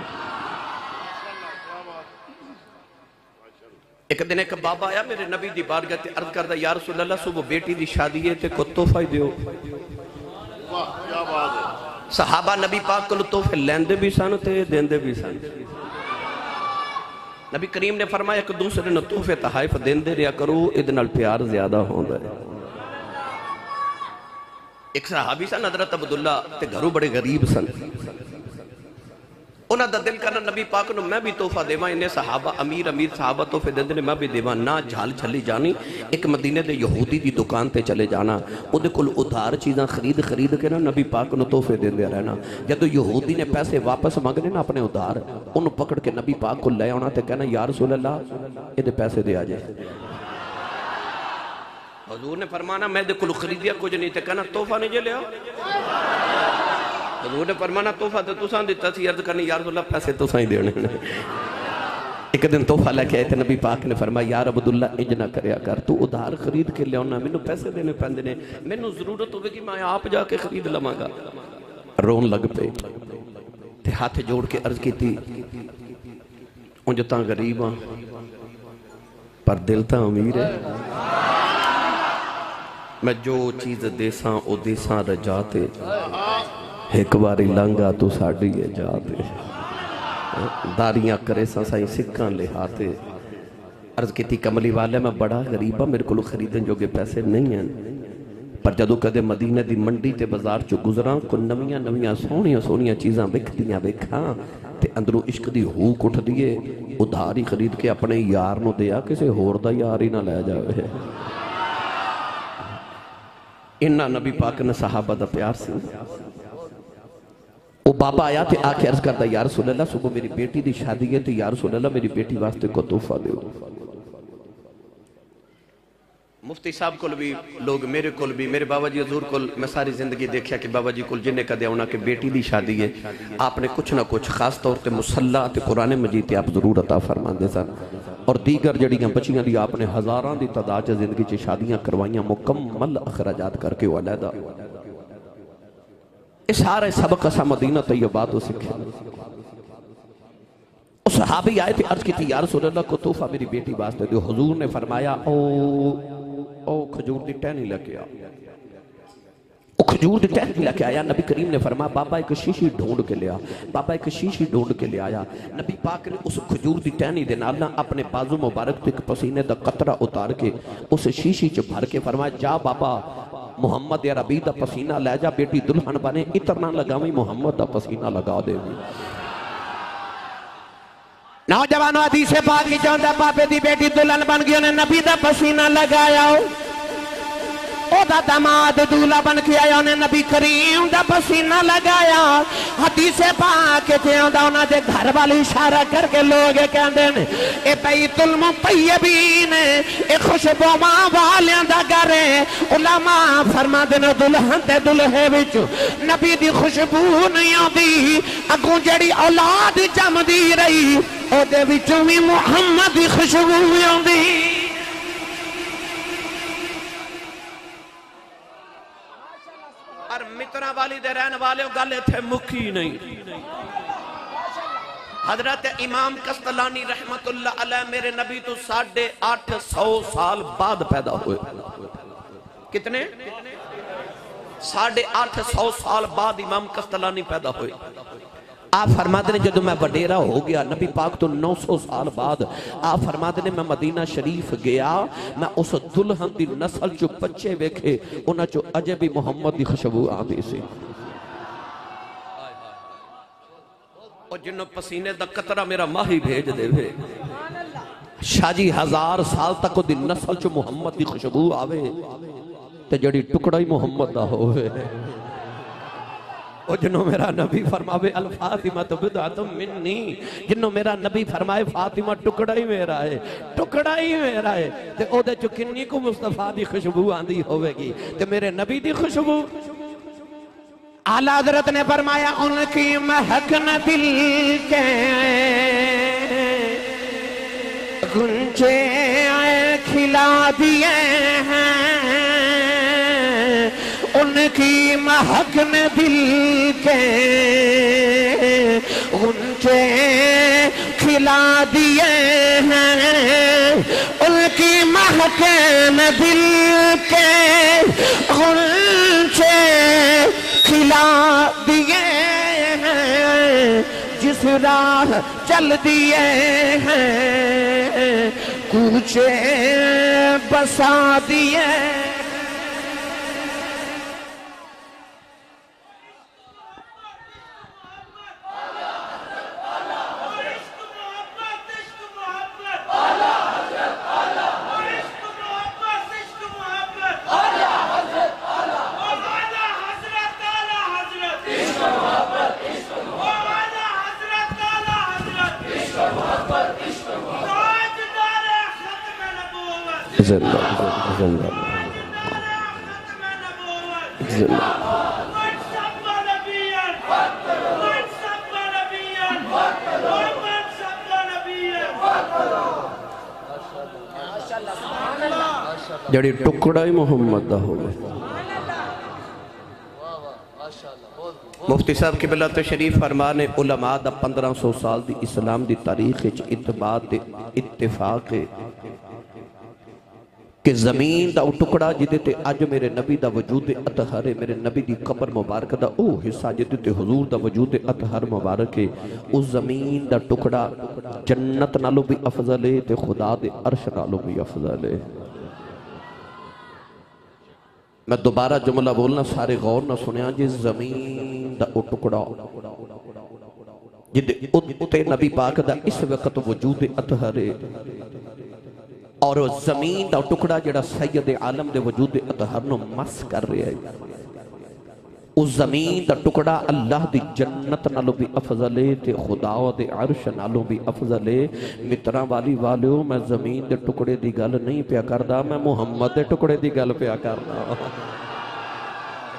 ایک دن ایک بابا آیا میرے نبی دی بارگاہ تے عرض کردہ یا رسول اللہ صبح بیٹی دی شادی ہے تے کو تحفہ دیو صحابہ نبی پاک کو تحفے لیندے بھی سن تے دیندے بھی سن نبی کریم نے فرمایا کہ دوسرے نے تحفے تحائف دیندے ریا کرو ادنال پیار زیادہ ہوں گئے ایک صحابی سن حضرت عبداللہ تے گھروں بڑے غریب سن انہاں دا دل کرنا نبی پاک نو میں بھی تحفہ دیواں انہیں صحابہ امیر صحابہ تحفے دے دینے میں بھی دیواں نہ جھال چھلی جانی ایک مدینے دے یہودی دی دکان تے چلے جانا او دے کل ادھار چیزاں خرید کے نا نبی پاک نو تحفے دے دے رہنا جدو یہودی نے پیسے واپس مانگنے نا اپنے ادھار انہوں پکڑ کے نبی پاک کو لے آنا تے کہنا یا رسول اللہ یہ دے پیسے دے آجے حضور نے فرمانا میں دے کل خریدیا کچھ نہیں تے کہنا تحفہ نہیں جے لے آؤ حضور نے فرمانا تحفہ تو تساں دیتا سی عرض کرنی یا رسول اللہ پیسے تساں ہی دینے ایک دن تحفہ لے کے آئے تھے نبی پاک نے فرمایا یا عبداللہ انج نہ کریا کر تو ادھار خرید کے لے ہونا میں نے پیسے دینے پہندے نے میں نے ضرورت ہوئے کہ میں آپ جا کے خرید لماں گا رون لگ پہ تے ہاتھ جوڑ کے عرض کی تھی انجتاں غریباں پر دل تاں امیر ہے میں جو چیز دیساں او دیساں رجاتے ایک باری لنگا تو ساڑی ہے جاتے داریاں کرے سائیں سکھاں لے ہاتے عرض کی تھی کملی والے میں بڑا غریبہ میرے کو خریدن جو گے پیسے نہیں ہیں پر جدو کدے مدینہ دی منڈی تے بازار چو گزراں کو نویاں سونیاں چیزاں بکھتیاں بکھاں تے اندرو عشق دی ہوک اٹھ دیئے ادھاری خرید کے اپنے یار نو دیا کسے ہور دا یار ہی نہ لے جاوے انہا نبی پاک نے صحابہ دا پیار سی وہ بابا آیا تھے آکے عرض کرتا یا رسول اللہ صبح میری بیٹی دی شادی ہے تو یا رسول اللہ میری بیٹی واسطے کو تحفہ دے مفتی صاحب کل بھی لوگ میرے کل بھی میرے بابا جی حضور کل میں ساری زندگی دیکھیا کہ بابا جی کل جنہیں کا دیا ہونا کہ بیٹی دی شادی ہے آپ نے کچھ نہ کچھ خاص طور تے مسلح تے قرآن مجید تے آپ ضرور عطا فرمان دے سن اور دیگر جڑیاں بچیاں دی آپ نے ہزاران دی تعداد چ زندگی چ شادیاں کروائیاں مکمل اخراجات کر کے علیحدہ اس سارے سبق اسا مدینہ طیبہ تو سیکھے اس صحابی آئے تھے عرض کی تھی یا رسول اللہ کو تحفہ میری بیٹی واسطے دو حضور نے فرمایا او کھجور دی ٹہنی لگے آ او کھجور دی ٹہنی لگے آیا نبی کریم نے فرمایا بابا ایک شیشی ڈھونڈ کے لیا بابا ایک شیشی ڈھونڈ کے لے آیا نبی پاک نے اس کھجور دی ٹہنی دے نال اپنے بازو مبارک تو ایک پسینے دا قطرہ اتار کے اس شیشی چ بھر کے فرمایا جا بابا محمد یا ربی دا پسینہ لے جا بیٹی دلہن بنے اتنا لگاویں محمد دا پسینہ لگا دے بھی نوجوانوں حدیث پاک کی چاہتا پاپے دی بیٹی دلہن بن گئی انہیں نبی دا پسینہ لگایا او دا دماد دولہ بن کے آیا انہیں نبی کریم دا پسینہ لگایا حدیث پاک کے آندا انہاں دے گھر والی اشارہ کر کے لوگ کہندے نے اے بیت المطیبین اے خوشبو ماں والیاں دا گھر ہے علماء فرما دے نے دلہن تے دلہے وچ نبی دی خوشبو نہیں آندی اگوں جڑی اولاد جم دی رہی او دے وچوں وی محمد دی خوشبو آندی اور مترہ والی دے رہن والے گالے تھے مکھی نہیں حضرت امام قسطلانی رحمت اللہ علیہ میرے نبی تو 850 سال بعد پیدا ہوئے کتنے 850 سال بعد امام قسطلانی پیدا ہوئے آپ فرماتے ہیں جدو میں وڈیرہ ہو گیا نبی پاک تو 900 سال بعد آپ فرماتے ہیں میں مدینہ شریف گیا میں اس دلہن دی نسل جو بچے ویکھے انہاں جو اجے بھی محمد دی خوشبو آندی سی اور جنہوں پسینے دا قطرہ میرا ماہی بھیج دے وے شاہ جی 1000 سال تک دی نسل جو محمد دی خوشبو آوے تے جڑی ٹکڑا ہی محمد دا ہوئے اور جنہوں میرا نبی فرماوے الفاطمہ تو بدعت منی جنہوں میرا نبی فرمائے فاطمہ ٹکڑا ہی میرا ہے ٹکڑا ہی میرا ہے تے او دے چکنی کو مصطفیٰ دی خوشبو آندی ہوئے گی تے میرے نبی دی خوشبو اعلیٰ حضرت نے فرمایا ان کی مہک نہ دل کے گنچے کھلا دیے ہیں ان کی مہک نے دل کے گنچے کھلا دیے ہیں ان کی مہک نے دل کے گنچے کھلا دیے ہیں جس راہ چل دیے ہیں کوچے بسا دیے جڑی ٹکڑا ہی محمد دا ہوئے مفتی صاحب کی بلاد شریف فرمانے علماء دا 1500 سال دی اسلام دی تاریخ اتباع اتفاق کہ زمین دا ٹکڑا جدے تے اج میرے نبی دا وجود اطہر ہے میرے نبی دی قبر مبارک دا او حصہ جدے تے حضور دا وجود اطہر مبارک ہے اس زمین دا ٹکڑا جنت نالو بھی افضل ہے تے خدا دے عرش نالو بھی افضل ہے میں دوبارہ جملہ بولنا سارے غور نہ سنیا جس زمین دا او ٹکڑا جدے اتے نبی پاک دا اس وقت وجود اطہر ہے اور زمین دا ٹکڑا جڑا سید عالم دے وجود اطہر نو مس کر رہے ہیں اس زمین دا ٹکڑا اللہ دی جنت نالو بھی افضل ہے تے خدا دے عرش نالو بھی افضل ہے مترہ والی والیو میں زمین دے ٹکڑے دی گل نہیں پیا کردا میں محمد دے ٹکڑے دی گل پیا کردا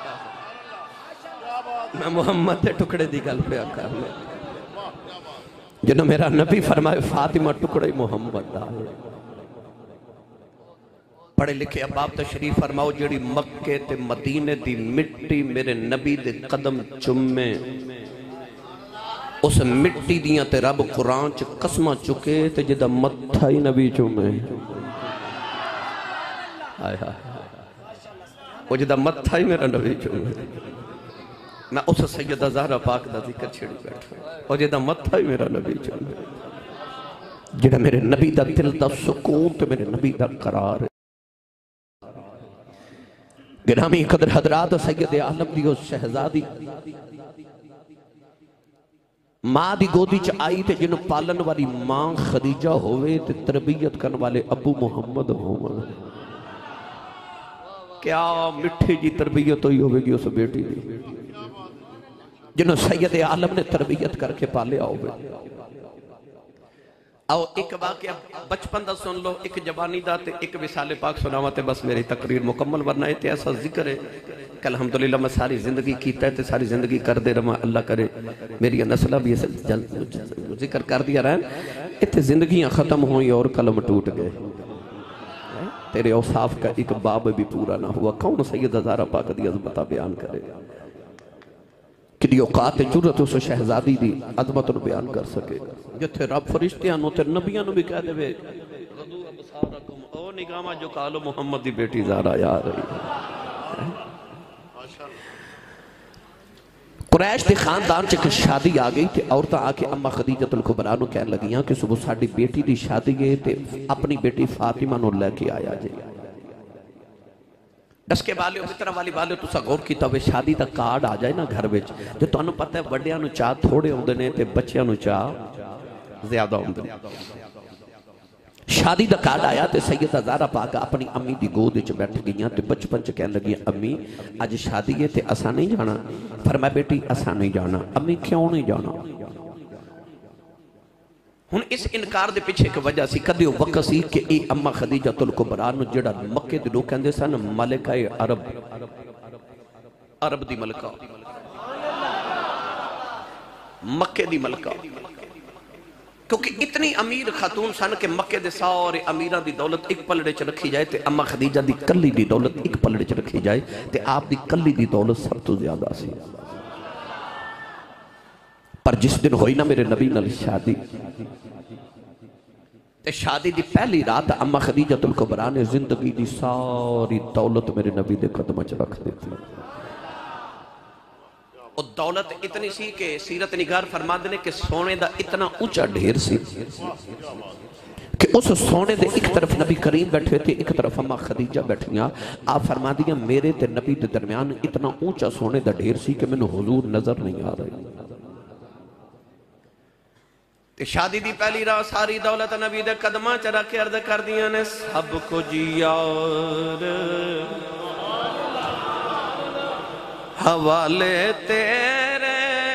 میں محمد دے ٹکڑے دی گل پیا کردا جنہوں میرا نبی فرمائے فاطمہ ٹکڑے محمد آئے پڑھے لکھے اب آپ تشریف فرماؤ جیڑی مکے تے مدینے دی مٹی میرے نبی دے قدم چمے اس مٹی دیاں تے رب قرآن چ قسمہ چکے تے جدہ متھا ہی نبی چمے آئے وہ جدہ متھا ہی میرا نبی چمے میں اس سیدہ زہرہ پاک دا ذکر چھڑی بیٹھا وہ جدہ متھا ہی میرا نبی چمے جدہ میرے نبی دا دل دا سکون تے میرے نبی دا قرار گرامی قدر حضرات سید عالم دی اس شہزادی ماں دی گودی چ آئی تے جنہوں پالن والی ماں خدیجہ ہوئے تے تربیت کرن والے ابو محمد ہوئے کیا مٹھے جی تربیت ہوئی ہوئے گی اس بیٹی دی جنہوں سید عالم نے تربیت کر کے پالے ہوئے آؤ ایک واقعہ بچپن دا سن لو ایک جوانی دا تے ایک وصال پاک سناوا تے بس میری تقریر مکمل ورنہ ہے تے ایسا ذکر ہے کہ الحمدللہ میں ساری زندگی کیتا ہے تے ساری زندگی کر دے رہا اللہ کرے میری نسلہ بھی ایسا ذکر کر دیا رہا ہے اتنے زندگیاں ختم ہوئی اور قلم ٹوٹ گئے تیرے اوصاف کا ایک باب بھی پورا نہ ہوا کون سید زہرہ پاک دی عظمتہ بیان کرے کہ اوقات جرت اس شہزادی دی عظمت نو بیان کر سکے جتھے رب فرشتیاں نو تے نبیاں نو بھی کہہ دے وے غضو ابصارکم او نگامہ جو کالو محمد دی بیٹی زہرا یا رہی قریش دی خاندان چکے شادی آگئی تے عورتہ آکے اما خدیجۃ الکبریٰ نو کہنے لگیاں کہ صبح ساڑی بیٹی دی شادی گئے تے اپنی بیٹی فاطمہ نو لے کے آیا جائے اس کے بالے مطرہ والی بالے تو سا غور کی تو شادی تا کارڈ آ جائے نا گھر وچ جو تو انہوں پتہ ہے وڈیاں نو چاہ تھوڑے ہوندنے تے بچیاں نو چاہ زیادہ ہوندنے شادی دا کارڈ آیا تے سیدہ زہرہ پاک اپنی امی دی گود وچ بیٹھ گئیاں تے بچپن چ کہنے لگی امی اج شادی ہے تے اساں نہیں جانا فرمایا بیٹی اساں نہیں جانا امی کیوں نہیں جانا ہن اس انکار دے پیچھے ایک وجہ سی کدی وقت سی کہ اے اما خدیجۃ الکبریٰ نو جڑا مکے دے لوگ کہندے سن ملکہ عرب دی ملکہ مکے دی ملکہ کیونکہ اتنی امیر خاتون سن کہ مکے دے سارے امیران دی دولت ایک پلڑے چ رکھی جائے تے اما خدیجہ دی کلی دی دولت ایک پلڑے چ رکھی جائے تے آپ دی کلی دی دولت سب تو زیادہ سی پر جس دن ہوئی نا میرے نبی نال شادی تے شادی دی پہلی رات اما خدیجۃ الکبریٰ نے زندگی دی ساری دولت میرے نبی دے قدمہ چ رکھ دیتی اور دولت اتنی سی کہ سیرت نگار فرما دینے کہ سونے دا اتنا اونچا ڈھیر سی کہ اس سونے دے ایک طرف نبی کریم بیٹھے تھے ایک طرف اما خدیجہ بیٹھیاں آپ فرما دیا میرے تے نبی دے درمیان اتنا اونچا سونے دا ڈھیر سی کہ میں نے حضور نظر نہیں آ رہی شادی دی پہلی راہ ساری دولت نبی دے قدمہ چرا کے عرض کر دیا نے سب کو جی یار حوالے تیرے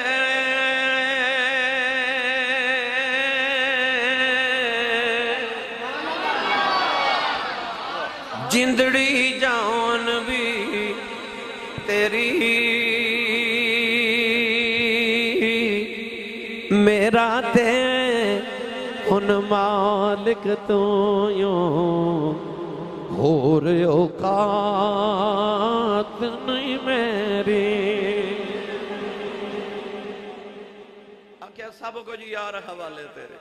جندڑی جان بھی تیری میرا تے ان مالک تو یوں ہو رہے اوقات نہیں میری کیا سب کو جی یار حوالے تیرے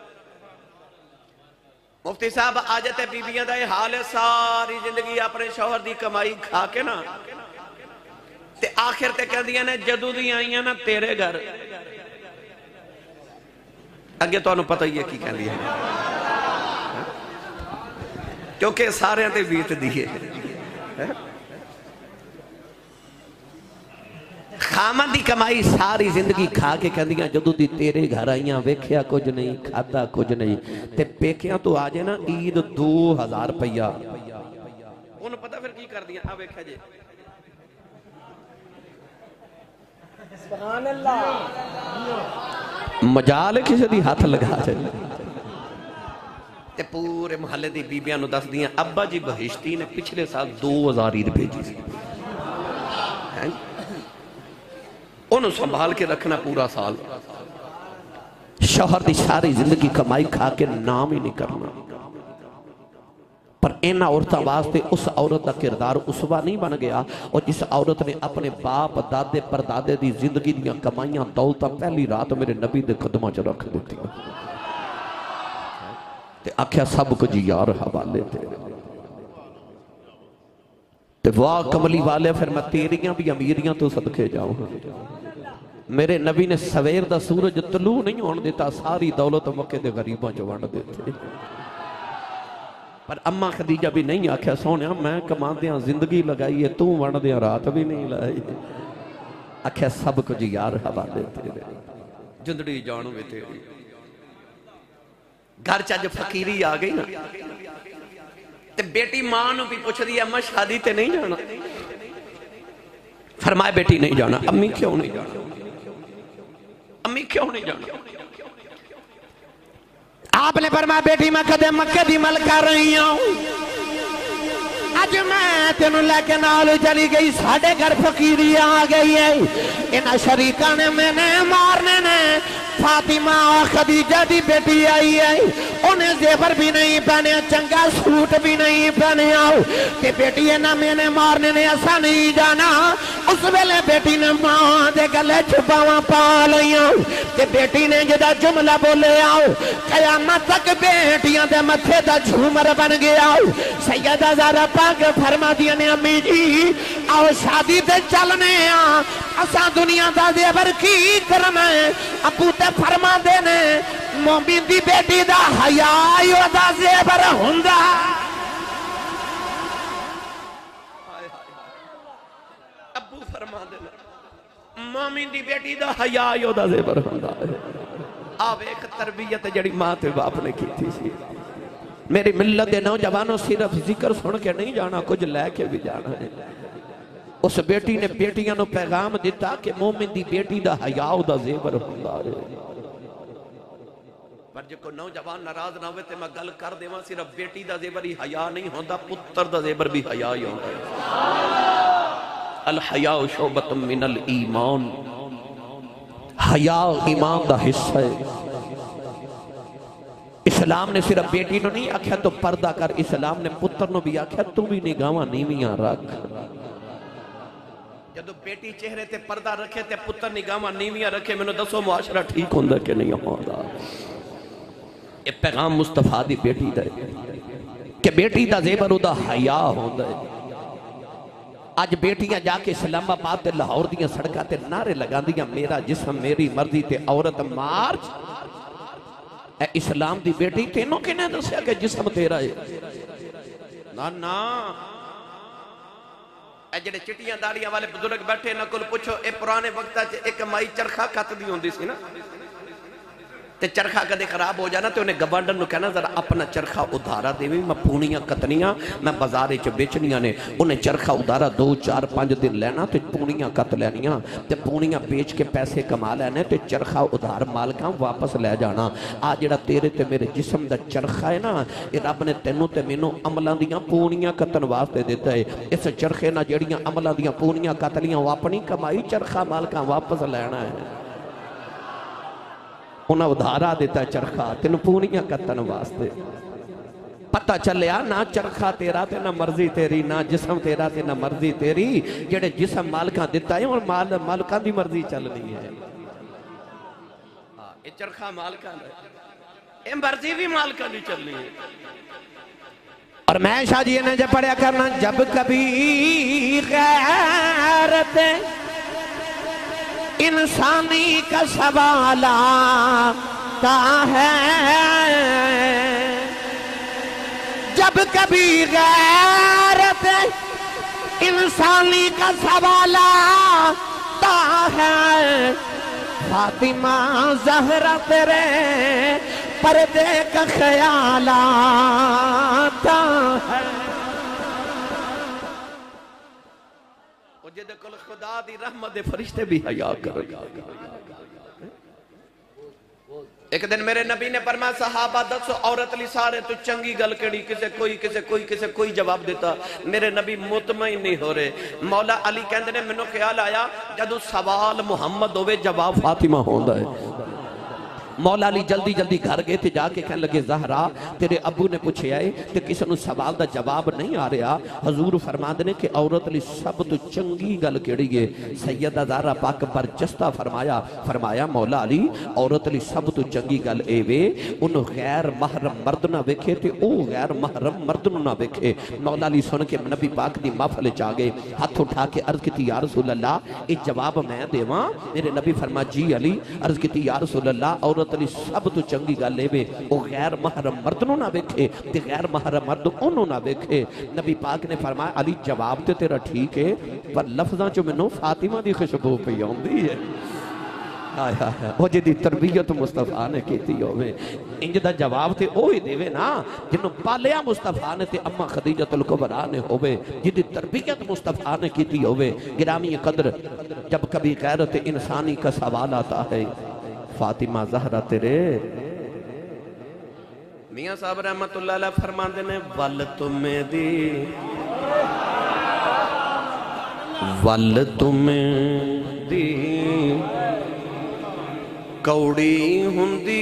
مفتی صاحب آجت ہے بیبیاں دا یہ حال ہے ساری زندگی اپنے شوہر دی کمائی کھا کے نا تے آخر تے کہہ دیا نے جدو دی آئیاں نا تیرے گھر اگے تو انہوں پتہ ہی ہے کی کہہ دیا کیونکہ سارے تے بیت دیئے خامن دی کمائی ساری زندگی کھا کے کہہ دیا جدو دی تیرے گھر آئیاں ویکھیا کچھ نہیں کھاتا کچھ نہیں تے پیکیاں تو آجے نا عید 2000 روپیہ انہوں پتہ پھر کی کر دیا آپ ویکھیا جے سبحان اللہ مجال کسی دی ہاتھ لگا جائے تے پورے محلے دی بیبیاں نو دس دیاں ابا جی بہشتی نے پچھلے سال 2000 عید بھیجی سی انہوں سنبھال کے رکھنا پورا سال شوہر دی ساری زندگی کمائی کھا کے نام ہی نہیں کرنا، پر اینا عورتہ واسطے اس عورت کا کردار اسوا نہیں بن گیا، اور جس عورت نے اپنے باپ دادے پردادے دی زندگی دیاں کمائیاں دولتاں پہلی رات میرے نبی دے قدمہ چ رکھ دیتی تے آکھیا سب کچھ یار حوالے تیرے تے واہ کملی والے، پھر میں تیریاں بھی امیریاں تو صدقے جاؤں۔ میرے نبی نے سویر دا سورج طلوع نہیں ہون دیتا، ساری دولت مکے دے غریباں جو ونڈ دیتے، پر اماں خدیجہ بھی نہیں آکھیا سونیا میں کمان دیاں زندگی لگائی ہے، تو ونڈ دیاں رات بھی نہیں لائی، آکھیا سب کچھ یار حوالے تیرے، جندڑی جانو بھی تیری۔ گھر چاہ فقیری آ گئی نا تے بیٹی ماں نو بھی پوچھ دی اماں شادی تے نہیں جانا، فرمائے بیٹی نہیں جانا۔ امی کیوں نہیں جانا؟ امی کیوں نہیں جانا؟ آپ نے فرمایا بیٹی میں کدے مکہ دی ملکہ رہی ہوں، اج میں تینوں لے کے نالو چلی گئی، ساڑھے گھر فقیری آ گئی ہے، انہا شریکہ نے میں نے مارنے نے فاطمہ خدیجہ دی بیٹی آئی ہے، انہیں زیور بھی نہیں پہنے، چنگا سوٹ بھی نہیں پہنے آؤ، کہ بیٹی ہے نا میں نے مارنے نے ایسا نہیں جانا۔ اس ویلے بیٹی نے ماں دے گلے چھپاواں پا لیاں، کہ بیٹی نے جدا جملہ بولے آؤ، قیامت تک بیٹیاں دے متھے دا جھومر بن گیا آؤ۔ سیدہ زہرا پاک فرما دیا نے امی جی آؤ شادی تے چلنے آ، اساں دنیا دا زیور کی کرنا ہے، ابو تے فرما دینے مومن دی بیٹی دا حیاء دا زیور ہوندا، ابو فرما دینے مومن دی بیٹی دا حیاء دا زیور ہوندا ہے۔ آو ایک تربیت جڑی ماں تے باپ نے کی تھی سی، میری ملت دے نوجوانوں صرف ذکر سن کے نہیں جانا، کچھ لے کے بھی جانا ہے۔ اس بیٹی نے بیٹیاں نو پیغام دیتا کہ مومن دی بیٹی دا حیاء دا زیور ہوندا ہے۔ پر جو کو نوجوان ناراض نہ ہوئے تے میں گل کر دے صرف بیٹی دا زیور ہی حیاء نہیں ہوندا، پتر دا زیور بھی حیاء ہی ہوندا ہے۔ الحیاء شعبۃ من الایمان، حیاء ایمان دا حصہ ہے۔ اسلام نے صرف بیٹی نو نہیں آکھیا تو پردہ کر، اسلام نے پتر نو بھی آکھیا تو بھی نگاہاں نیویاں رکھ۔ جدو بیٹی چہرے تے پردہ رکھے تے پتر نگاہاں نیویاں رکھے، میں نے دسو معاشرہ ٹھیک ہوندا کہ نہیں ہوندا۔ یہ پیغام مصطفیٰ دی بیٹی دا ہے کہ بیٹی دا زیور دا حیاء ہوندا ہے۔ آج بیٹیاں جا کے اسلام آباد تے لاہور دیاں سڑکاں تے نعرے لگا دیاں میرا جسم میری مرضی تے عورت مارچ۔ اے اسلام دی بیٹی تینوں کنے دسیا کہ جسم تیرا ہے؟ نا نا، اے جڑے چٹیاں داڑیاں والے بزرگ بیٹھے نہ کل پوچھو، اے پرانے وقتہ ایک مائی چرخہ کھت دی ہوندی سی نا، تے چرخہ کدے خراب ہو جانا تے انہیں گوانڈر نو کہنا ذرا اپنا چرخہ ادھارا دیویں، میں پونیاں کتنیاں میں بازارے چ بیچنیاں نے، انہیں چرخہ ادھارا 2 4 5 دن لینا تے پونیاں کت لینیاں تے پونیاں بیچ کے پیسے کما لینے تے چرخہ ادھار مالکاں واپس لے جانا۔ آج جڑا تیرے تے میرے جسم دا چرخہ ہے نا، یہ رب نے تینوں تے مینوں عملاں دیاں پونیاں کتن واسطے دیتا ہے۔ اس چرخے نہ جڑیاں عملاں دیاں پونیاں کت لیاں وہ اپنی کمائی چرخہ مالکاں واپس لینا ہے۔ انہاں ادھارا دیتا ہے چرخہ تینوں پونیاں کتن واسطے۔ پتہ چلیا نہ چرخہ تیرا تے نہ مرضی تیری، نہ جسم تیرا تے نہ مرضی تیری، جڑے جسم مالکاں دیتا ہے اور مالکاں دی مرضی چلنی ہے۔ یہ چرخہ مالکاں ہے، یہ مرضی بھی مالکاں دی چلنی ہے۔ اور میں شاہ جی نے جب پڑھیا کرنا، جب کبھی غیرت انسانی کا سوال آتا ہے، جب کبھی غیرت انسانی کا سوال آتا ہے، فاطمہ زہرا تیرے پردے کا خیال آتا ہے۔ جدے کل خدا دی رحمت دے فرشتے بھی حیاء کر گا۔ ایک دن میرے نبی نے فرمایا صحابہ دسو عورت لی سارے تو چنگی گل کڑی، کسے کوئی جواب دیتا، میرے نبی مطمئن نہیں ہو رہے۔ مولا علی کہندے نے منو خیال آیا جدو سوال محمد ہوئے جواب فاطمہ ہوندا ہے۔ مولا علی جلدی جلدی گھر گئے تے جا کے کہنے لگے زہرا تیرے ابو نے پوچھے آئے تے کسی نے سوال دا جواب نہیں آ رہا. حضور فرماندے نے کہ عورت لی سب تو چنگی گل کیڑی ہے. سیدہ زہرا پاک برجستہ فرمایا مولا علی عورت لی سب تو چنگی گل اے وے انہوں غیر محرم مرد نہ ویکھے تے او غیر محرم مرد نہ ویکھے. مولا علی سن کے نبی پاک دی محفل چ گئے, ہاتھ اٹھا کے عرض کیتی یا رسول اللہ اے جواب میں دیواں؟ میرے نبی فرما جی علی. عرض کیتی یا رسول اللہ عورت علی سب تو چنگی گل اے وے او غیر محرم مرد نو نہ ویکھے تے غیر محرم مرد انہوں نہ ویکھے. نبی پاک نے فرمایا علی جواب تے تیرا ٹھیک ہے پر لفظاں چ مینوں فاطمہ دی خوشبو پئی آندی ہے. وہ جی تربیت مصطفیٰ نے کیتی ہوئے انج دا جواب تے اوہی دیوے نا جنہوں پالیا مصطفیٰ نے تے اما خدیجۃ الکبریٰ نے ہوئے جدی تربیت مصطفیٰ نے کیتی ہوئے. گرامی قدر جب کبھی غیرت انسانی کا سوال آتا ہے فاطمہ زہرا تیرے میاں صاحب رحمت اللہ علیہ فرماندے نے ول تمہیں دی کوڑی ہندی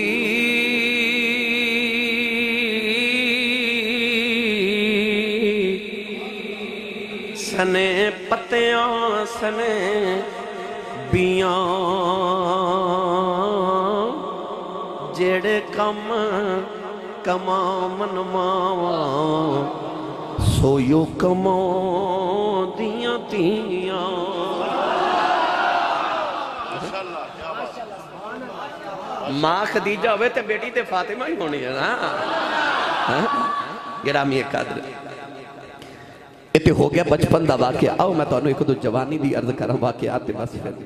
سنے پتیاں سنے بیاں جیڑے کم کما من ماواں سویو کما دیاں تیاں. ماں خدیجہ ہوئے تے بیٹی تے فاطمہ ہی ہونی ہے نا. گرامی قدر اتے ہو گیا بچپن دا واقعہ. آؤ میں تو انہوں ایک دو جوانی دی عرض کروں واقعات تے بس پھر.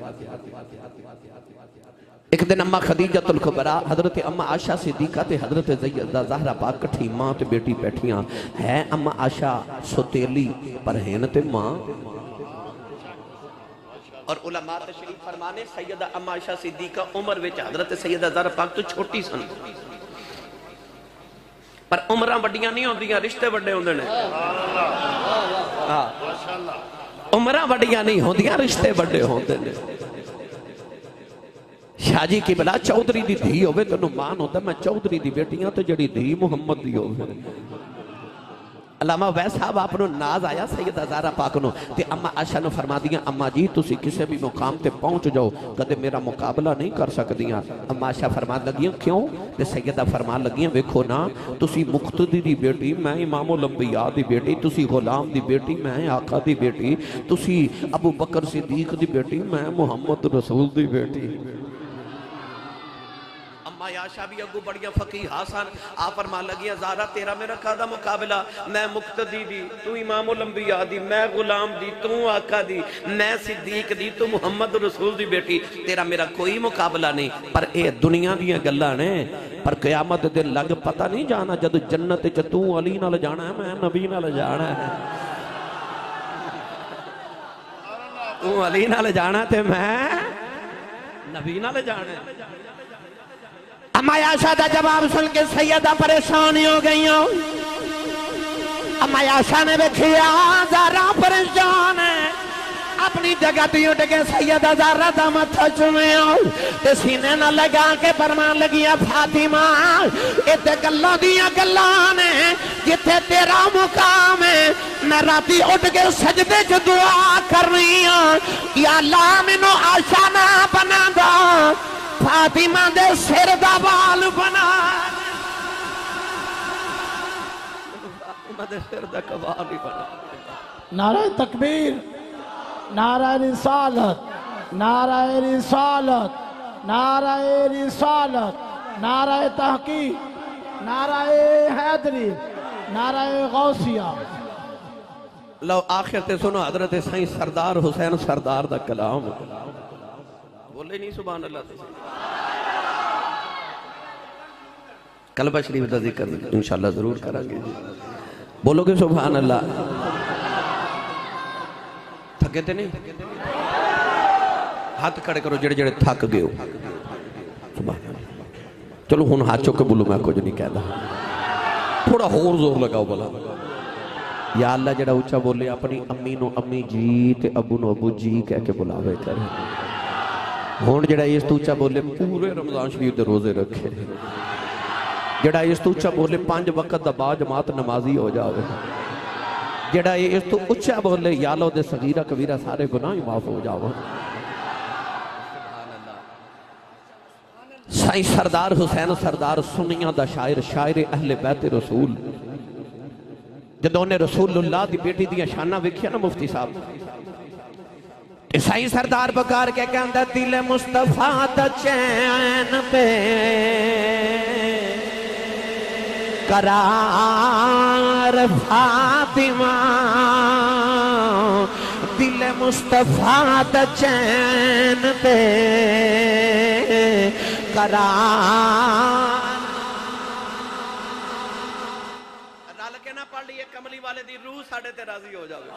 ایک دن اما خدیجۃ الکبریٰ حضرت اما عائشہ صدیقہ تے حضرت زہرا پاک کٹھی ماں تے بیٹی بیٹھیاں ہے. اما عائشہ ستیلی پر ہیں تے ماں. اور علماء تشریف فرمانے سیدہ اما عائشہ صدیقہ عمر وچ حضرت سیدہ زہرا پاک تو چھوٹی سن پر عمرہ بڑیاں نہیں ہوندیاں رشتے بڑے ہوندے نے. عمرہ بڑیاں نہیں ہوندیاں رشتے بڑے ہوندے نے. شاہ جی کی بلا چودری دی دھی ہوئے تو نمان ہوتا میں چودری دی بیٹیاں تو جڑی دھی محمد دی ہوئے. علامہ ویس صاحب آپ نے ناز آیا سیدہ زہرا پاک نو تے اما عائشہ نے فرما دیا اما جی تسی کسے بھی مقام تے پہنچ جاؤ کدے میرا مقابلہ نہیں کر سکدیاں. اما عائشہ فرما لگیاں کیوں تے سیدہ فرما لگیاں ویکھو نا تسی مقتدی دی بیٹی میں امام الانبیاء دی بیٹی تسی غلام دی بیٹی میں آقا دی بیٹی تسی ابو بکر صدیق دی بیٹی میں محمد رسول دی بیٹی. اما عائشہ بھی اگو بڑیاں فقیہ حسن آپ فرما لگیاں زہرا تیرا میرا کھادا مقابلہ میں مقتدی دی تو امام الانبیاء دی میں غلام دی تو آقا دی میں صدیق دی تو محمد رسول دی بیٹی تیرا میرا کوئی مقابلہ نہیں. پر اے دنیا دیاں گلاں نے پر قیامت دن لگ پتہ نہیں جانا جد جنت چ تو علی نال جانا ہے میں نبی نال جانا ہے. تو علی نال جانا تے میں نبی نال جانا ہے. اما عائشہ دا جواب سن کے سیدہ پریشانی ہو گئی ہوں. اما عائشہ نے دیکھیا زہرا پریشان ہے اپنی جگہ تے اٹھ کے سیدہ زہرا دا متھا چومے تے سینے نہ لگا کے فرمان لگیا فاطمہ اتے گلاں دیاں گلاں نے جتھے تیرا مقام ہے میں راتی اٹھ کے سجدے چ دعا کر رہی ہوں یا اللہ مینوں عائشہ نہ بنا دا فاطمہ دے سر دا بال بنا فاطمہ دے سر دا کبال ہی بنا. نعرہ تکبیر نعرہ رسالت نعرہ رسالت نعرہ رسالت نعرہ تحقیق نعرہ حیدری نعرہ غوثیہ. لو آخر تے سنو حضرت سائیں سردار حسین سردار دا کلام بولے نہیں سبحان اللہ تے کلبہ شریف دا ذکر انشاءاللہ ضرور کریں گے. بولو گے سبحان اللہ تھکے تے نہیں ہاتھ کھڑے کرو جڑے جڑے تھک گئے ہو. سبحان اللہ چلو ہن ہاتھ چوکے بولو میں کچھ نہیں کہدا تھوڑا اور زور لگاؤ بلا. یا اللہ جڑا اونچا بولے اپنی امی نو امی جی تے ابو نو ابو جی کہہ کے بلاوے کرے. ہون جڑا اس تو اچھا بولے پورے رمضان شریف دے روزے رکھے، جڑا اس تو اچھا بولے 5 وقت دا با جماعت نمازی ہو جاوے، جڑا اس تو اچھا بولے یالو دے صغیرہ کبیرہ سارے گناہ معاف ہو جاوے۔ سائیں سردار حسین سردار سنیاں دا شاعر، شاعر اہل بیت رسول، جدوں نے رسول اللہ دی بیٹی دیا شانہ وکھیا نا مفتی صاحب، سائیں سردار بکار کے کہندہ دل مصطفیٰ دا چین پہ قرار فاطمہ، دل مصطفیٰ دا چین پہ قرار۔ رل کے نہ پڑھ لیے کملی والے دی روح ساڑھے تے راضی ہو جاوے۔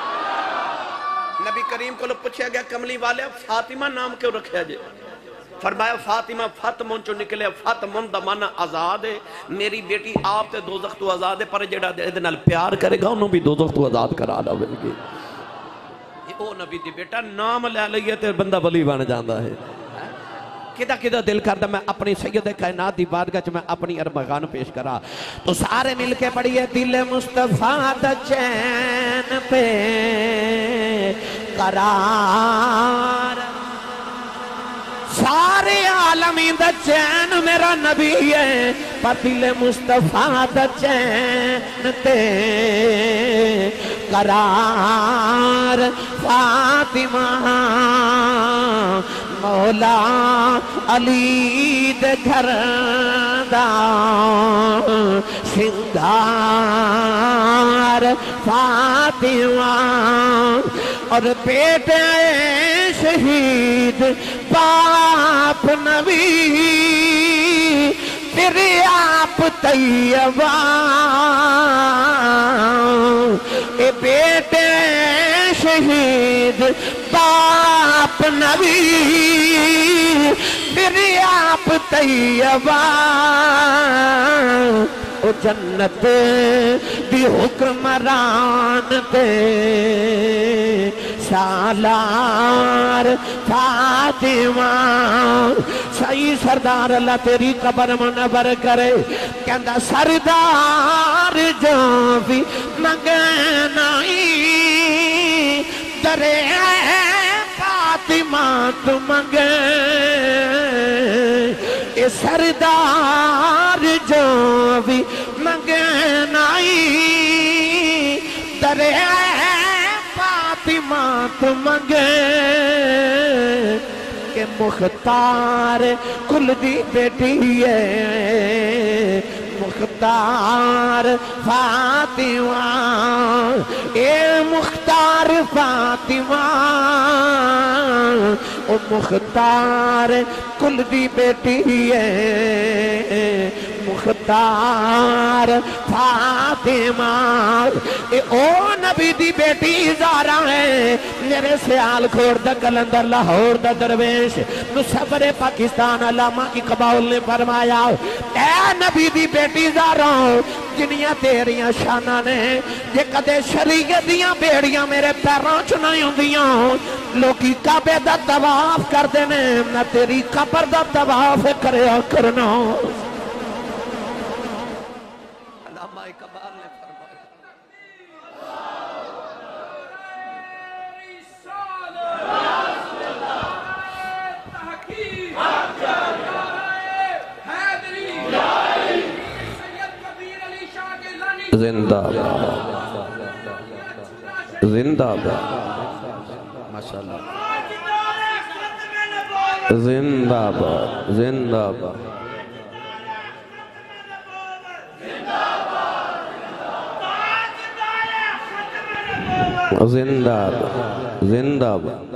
نبی کریم کو پوچھا گیا کملی والے فاطمہ نام کیوں رکھیا جے؟ فرمایا فاطمہ فاطمون چو نکلے، فاطمون دا مانا آزاد ہے، میری بیٹی آپ تے دوزخ تو آزاد ہے، پر جڑا دے نال پیار کرے گا انہوں بھی دوزخ تو آزاد کرا لاوے گے۔ او نبی دی بیٹا نام لے لئیے تے بندہ ولی بن جاندہ ہے۔ کدہ کدہ دل کردہ میں اپنی سید کائنات دی بارگاہ چ میں اپنی ارمغان پیش کرا تو سارے مل کے پڑھئے دل مصطفیٰ دا چین پہ قرار، سارے عالمی دا چین میرا نبی ہے، پر دل مصطفیٰ دا چین تے قرار فاطمہ مولا علی دے گھر دا سنگار فاطمہ، اور بیٹے شہید باپ نبی پھر آپ طیبہ، اے بیٹے شہید باپ نبی پھر آپ طیبہ، او جنت دی حکمران تے سالار فاطمہ۔ سائیں سردار اللہ تیری قبر منور کرے، کہندہ سردار جو بھی منگنائی درے فاطمہ تو منگے، اے سردار جو بھی منگنائی درے فاطمہ تو منگے، کہ مختار کل دی بیٹی ہے، مختار فاطمہ، اے مختار فاطمہ، او مختار کل دی بیٹی ہے، مختار فاطمہ، اے او نبی دی بیٹی زارا ہے، میرے سیال کھوڑ دا کلندر لاہور دا درویش مصور پاکستان علامہ اقبال نے فرمایا، اے نبی دی بیٹی زارا جنیاں تیریاں شانہ نے یہ کدے شریعت دیاں بیڑیاں میرے پیروں چنائی ہوں دیاں، لوگی کعبے دا طواف کر دینے نہ تیری قبر دا طواف کریا کرنا۔ علامہ اقبال نے فرمایا زندہ زندہ ماشاءاللہ زندہ باد زندہ باد زندہ باد زندہ باد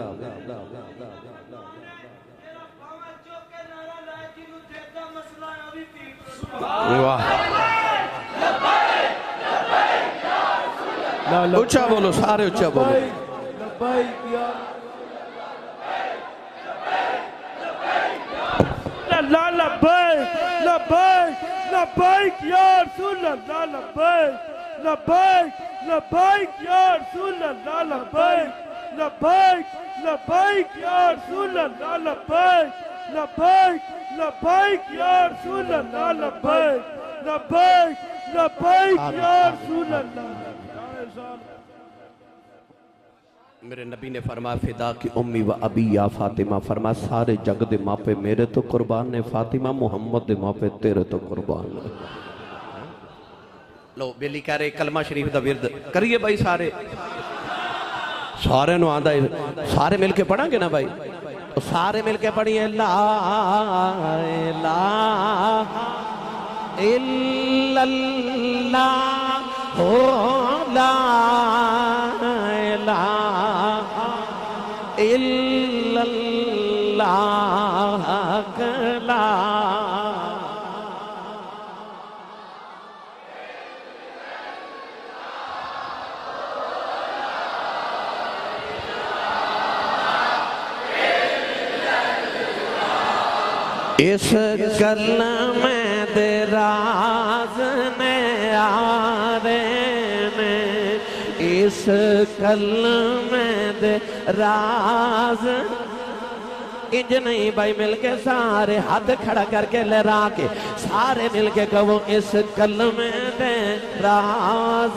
واہ اچھا بولو سارے اچھا بولو لا لبیک لبیک لبیک یا رسول اللہ لبیک لبیک لبیک یا رسول اللہ لبیک لبیک لبیک یا رسول اللہ لبیک لبیک لبیک یا رسول اللہ لبیک لبیک لبیک یا رسول اللہ. میرے نبی نے فرمایا فدا کی امی و ابی یا فاطمہ، فرمایا سارے جگ دے ماپے میرے تو قربان نے، فاطمہ محمد دے ماپے تیرے تو قربان نے. لو بیلی کہہ رہے کلمہ شریف دا ورد کریے بھائی، سارے نو آندہ سارے مل کے پڑھاں گے نا بھائی، تو سارے مل کے پڑھیے لا الہ الا اللہ ہو لا الہ الا اللہ لا اس کلمہ دے راز نے آرے میں، اس کلمہ دے راز انج نہیں بھائی، مل کے سارے ہاتھ کھڑا کر کے لہرا کے سارے مل کے کہو اس کلمہ دے راز.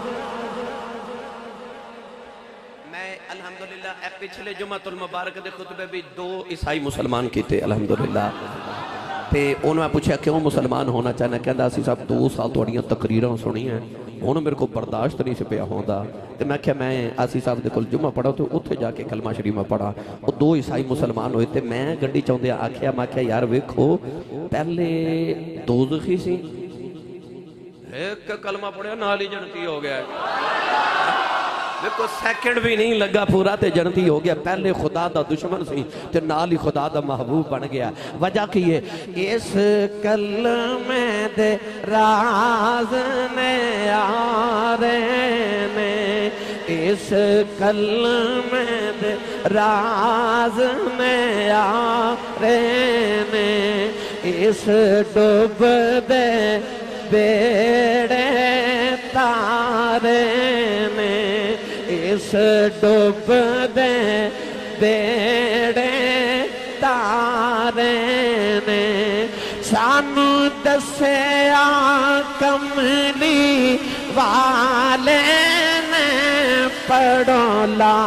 الحمدللہ اے پچھلے جمعہ المبارک دے خطبے بھی 2 عیسائی مسلمان کی تھے الحمدللہ. تے انہوں نے پوچھا کیوں مسلمان ہونا چاہنا، کہندہ اسی صاحب 2 سال توڑیاں تقریروں سنی ہیں، انہوں میرے کو برداشت نہیں سے پیا ہوندہ. تے میں کہا میں آسی صاحب دے کل جمعہ پڑھا تو اتھے جا کے کلمہ شریف میں پڑھا، وہ 2 عیسائی مسلمان ہوئے تھے. میں گنڈی چاہوں دے آکھیا میں کہا یار ویکھو پہلے دوزخی سی، ایک کلمہ پڑھیا نالی جنتی ہو گیا ہے، دیکھو سیکنڈ بھی نہیں لگا پورا تے جنتی ہو گیا. پہلے خدا دا دشمن سی تے نال ہی خدا دا محبوب بن گیا. وجہ کی ہے اس کلمے دے راز نے آرے نے، اس کلمے دے راز نے آرے نے، اس ڈوب دے بیڑے تارے نے، اس ڈوب دے بیڑے تارے نے، سانو دسیا کملی والے نے، پڑھو لا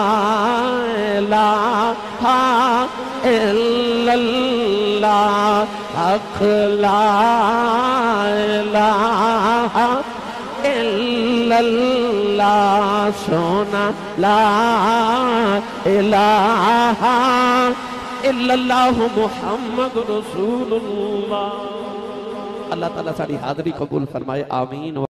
الہ الا اللہ حق لا الہ الا اللہ سونا لا الہ الا اللہ محمد رسول اللہ. اللہ تعالیٰ ساری حاضری قبول فرمائے، آمین.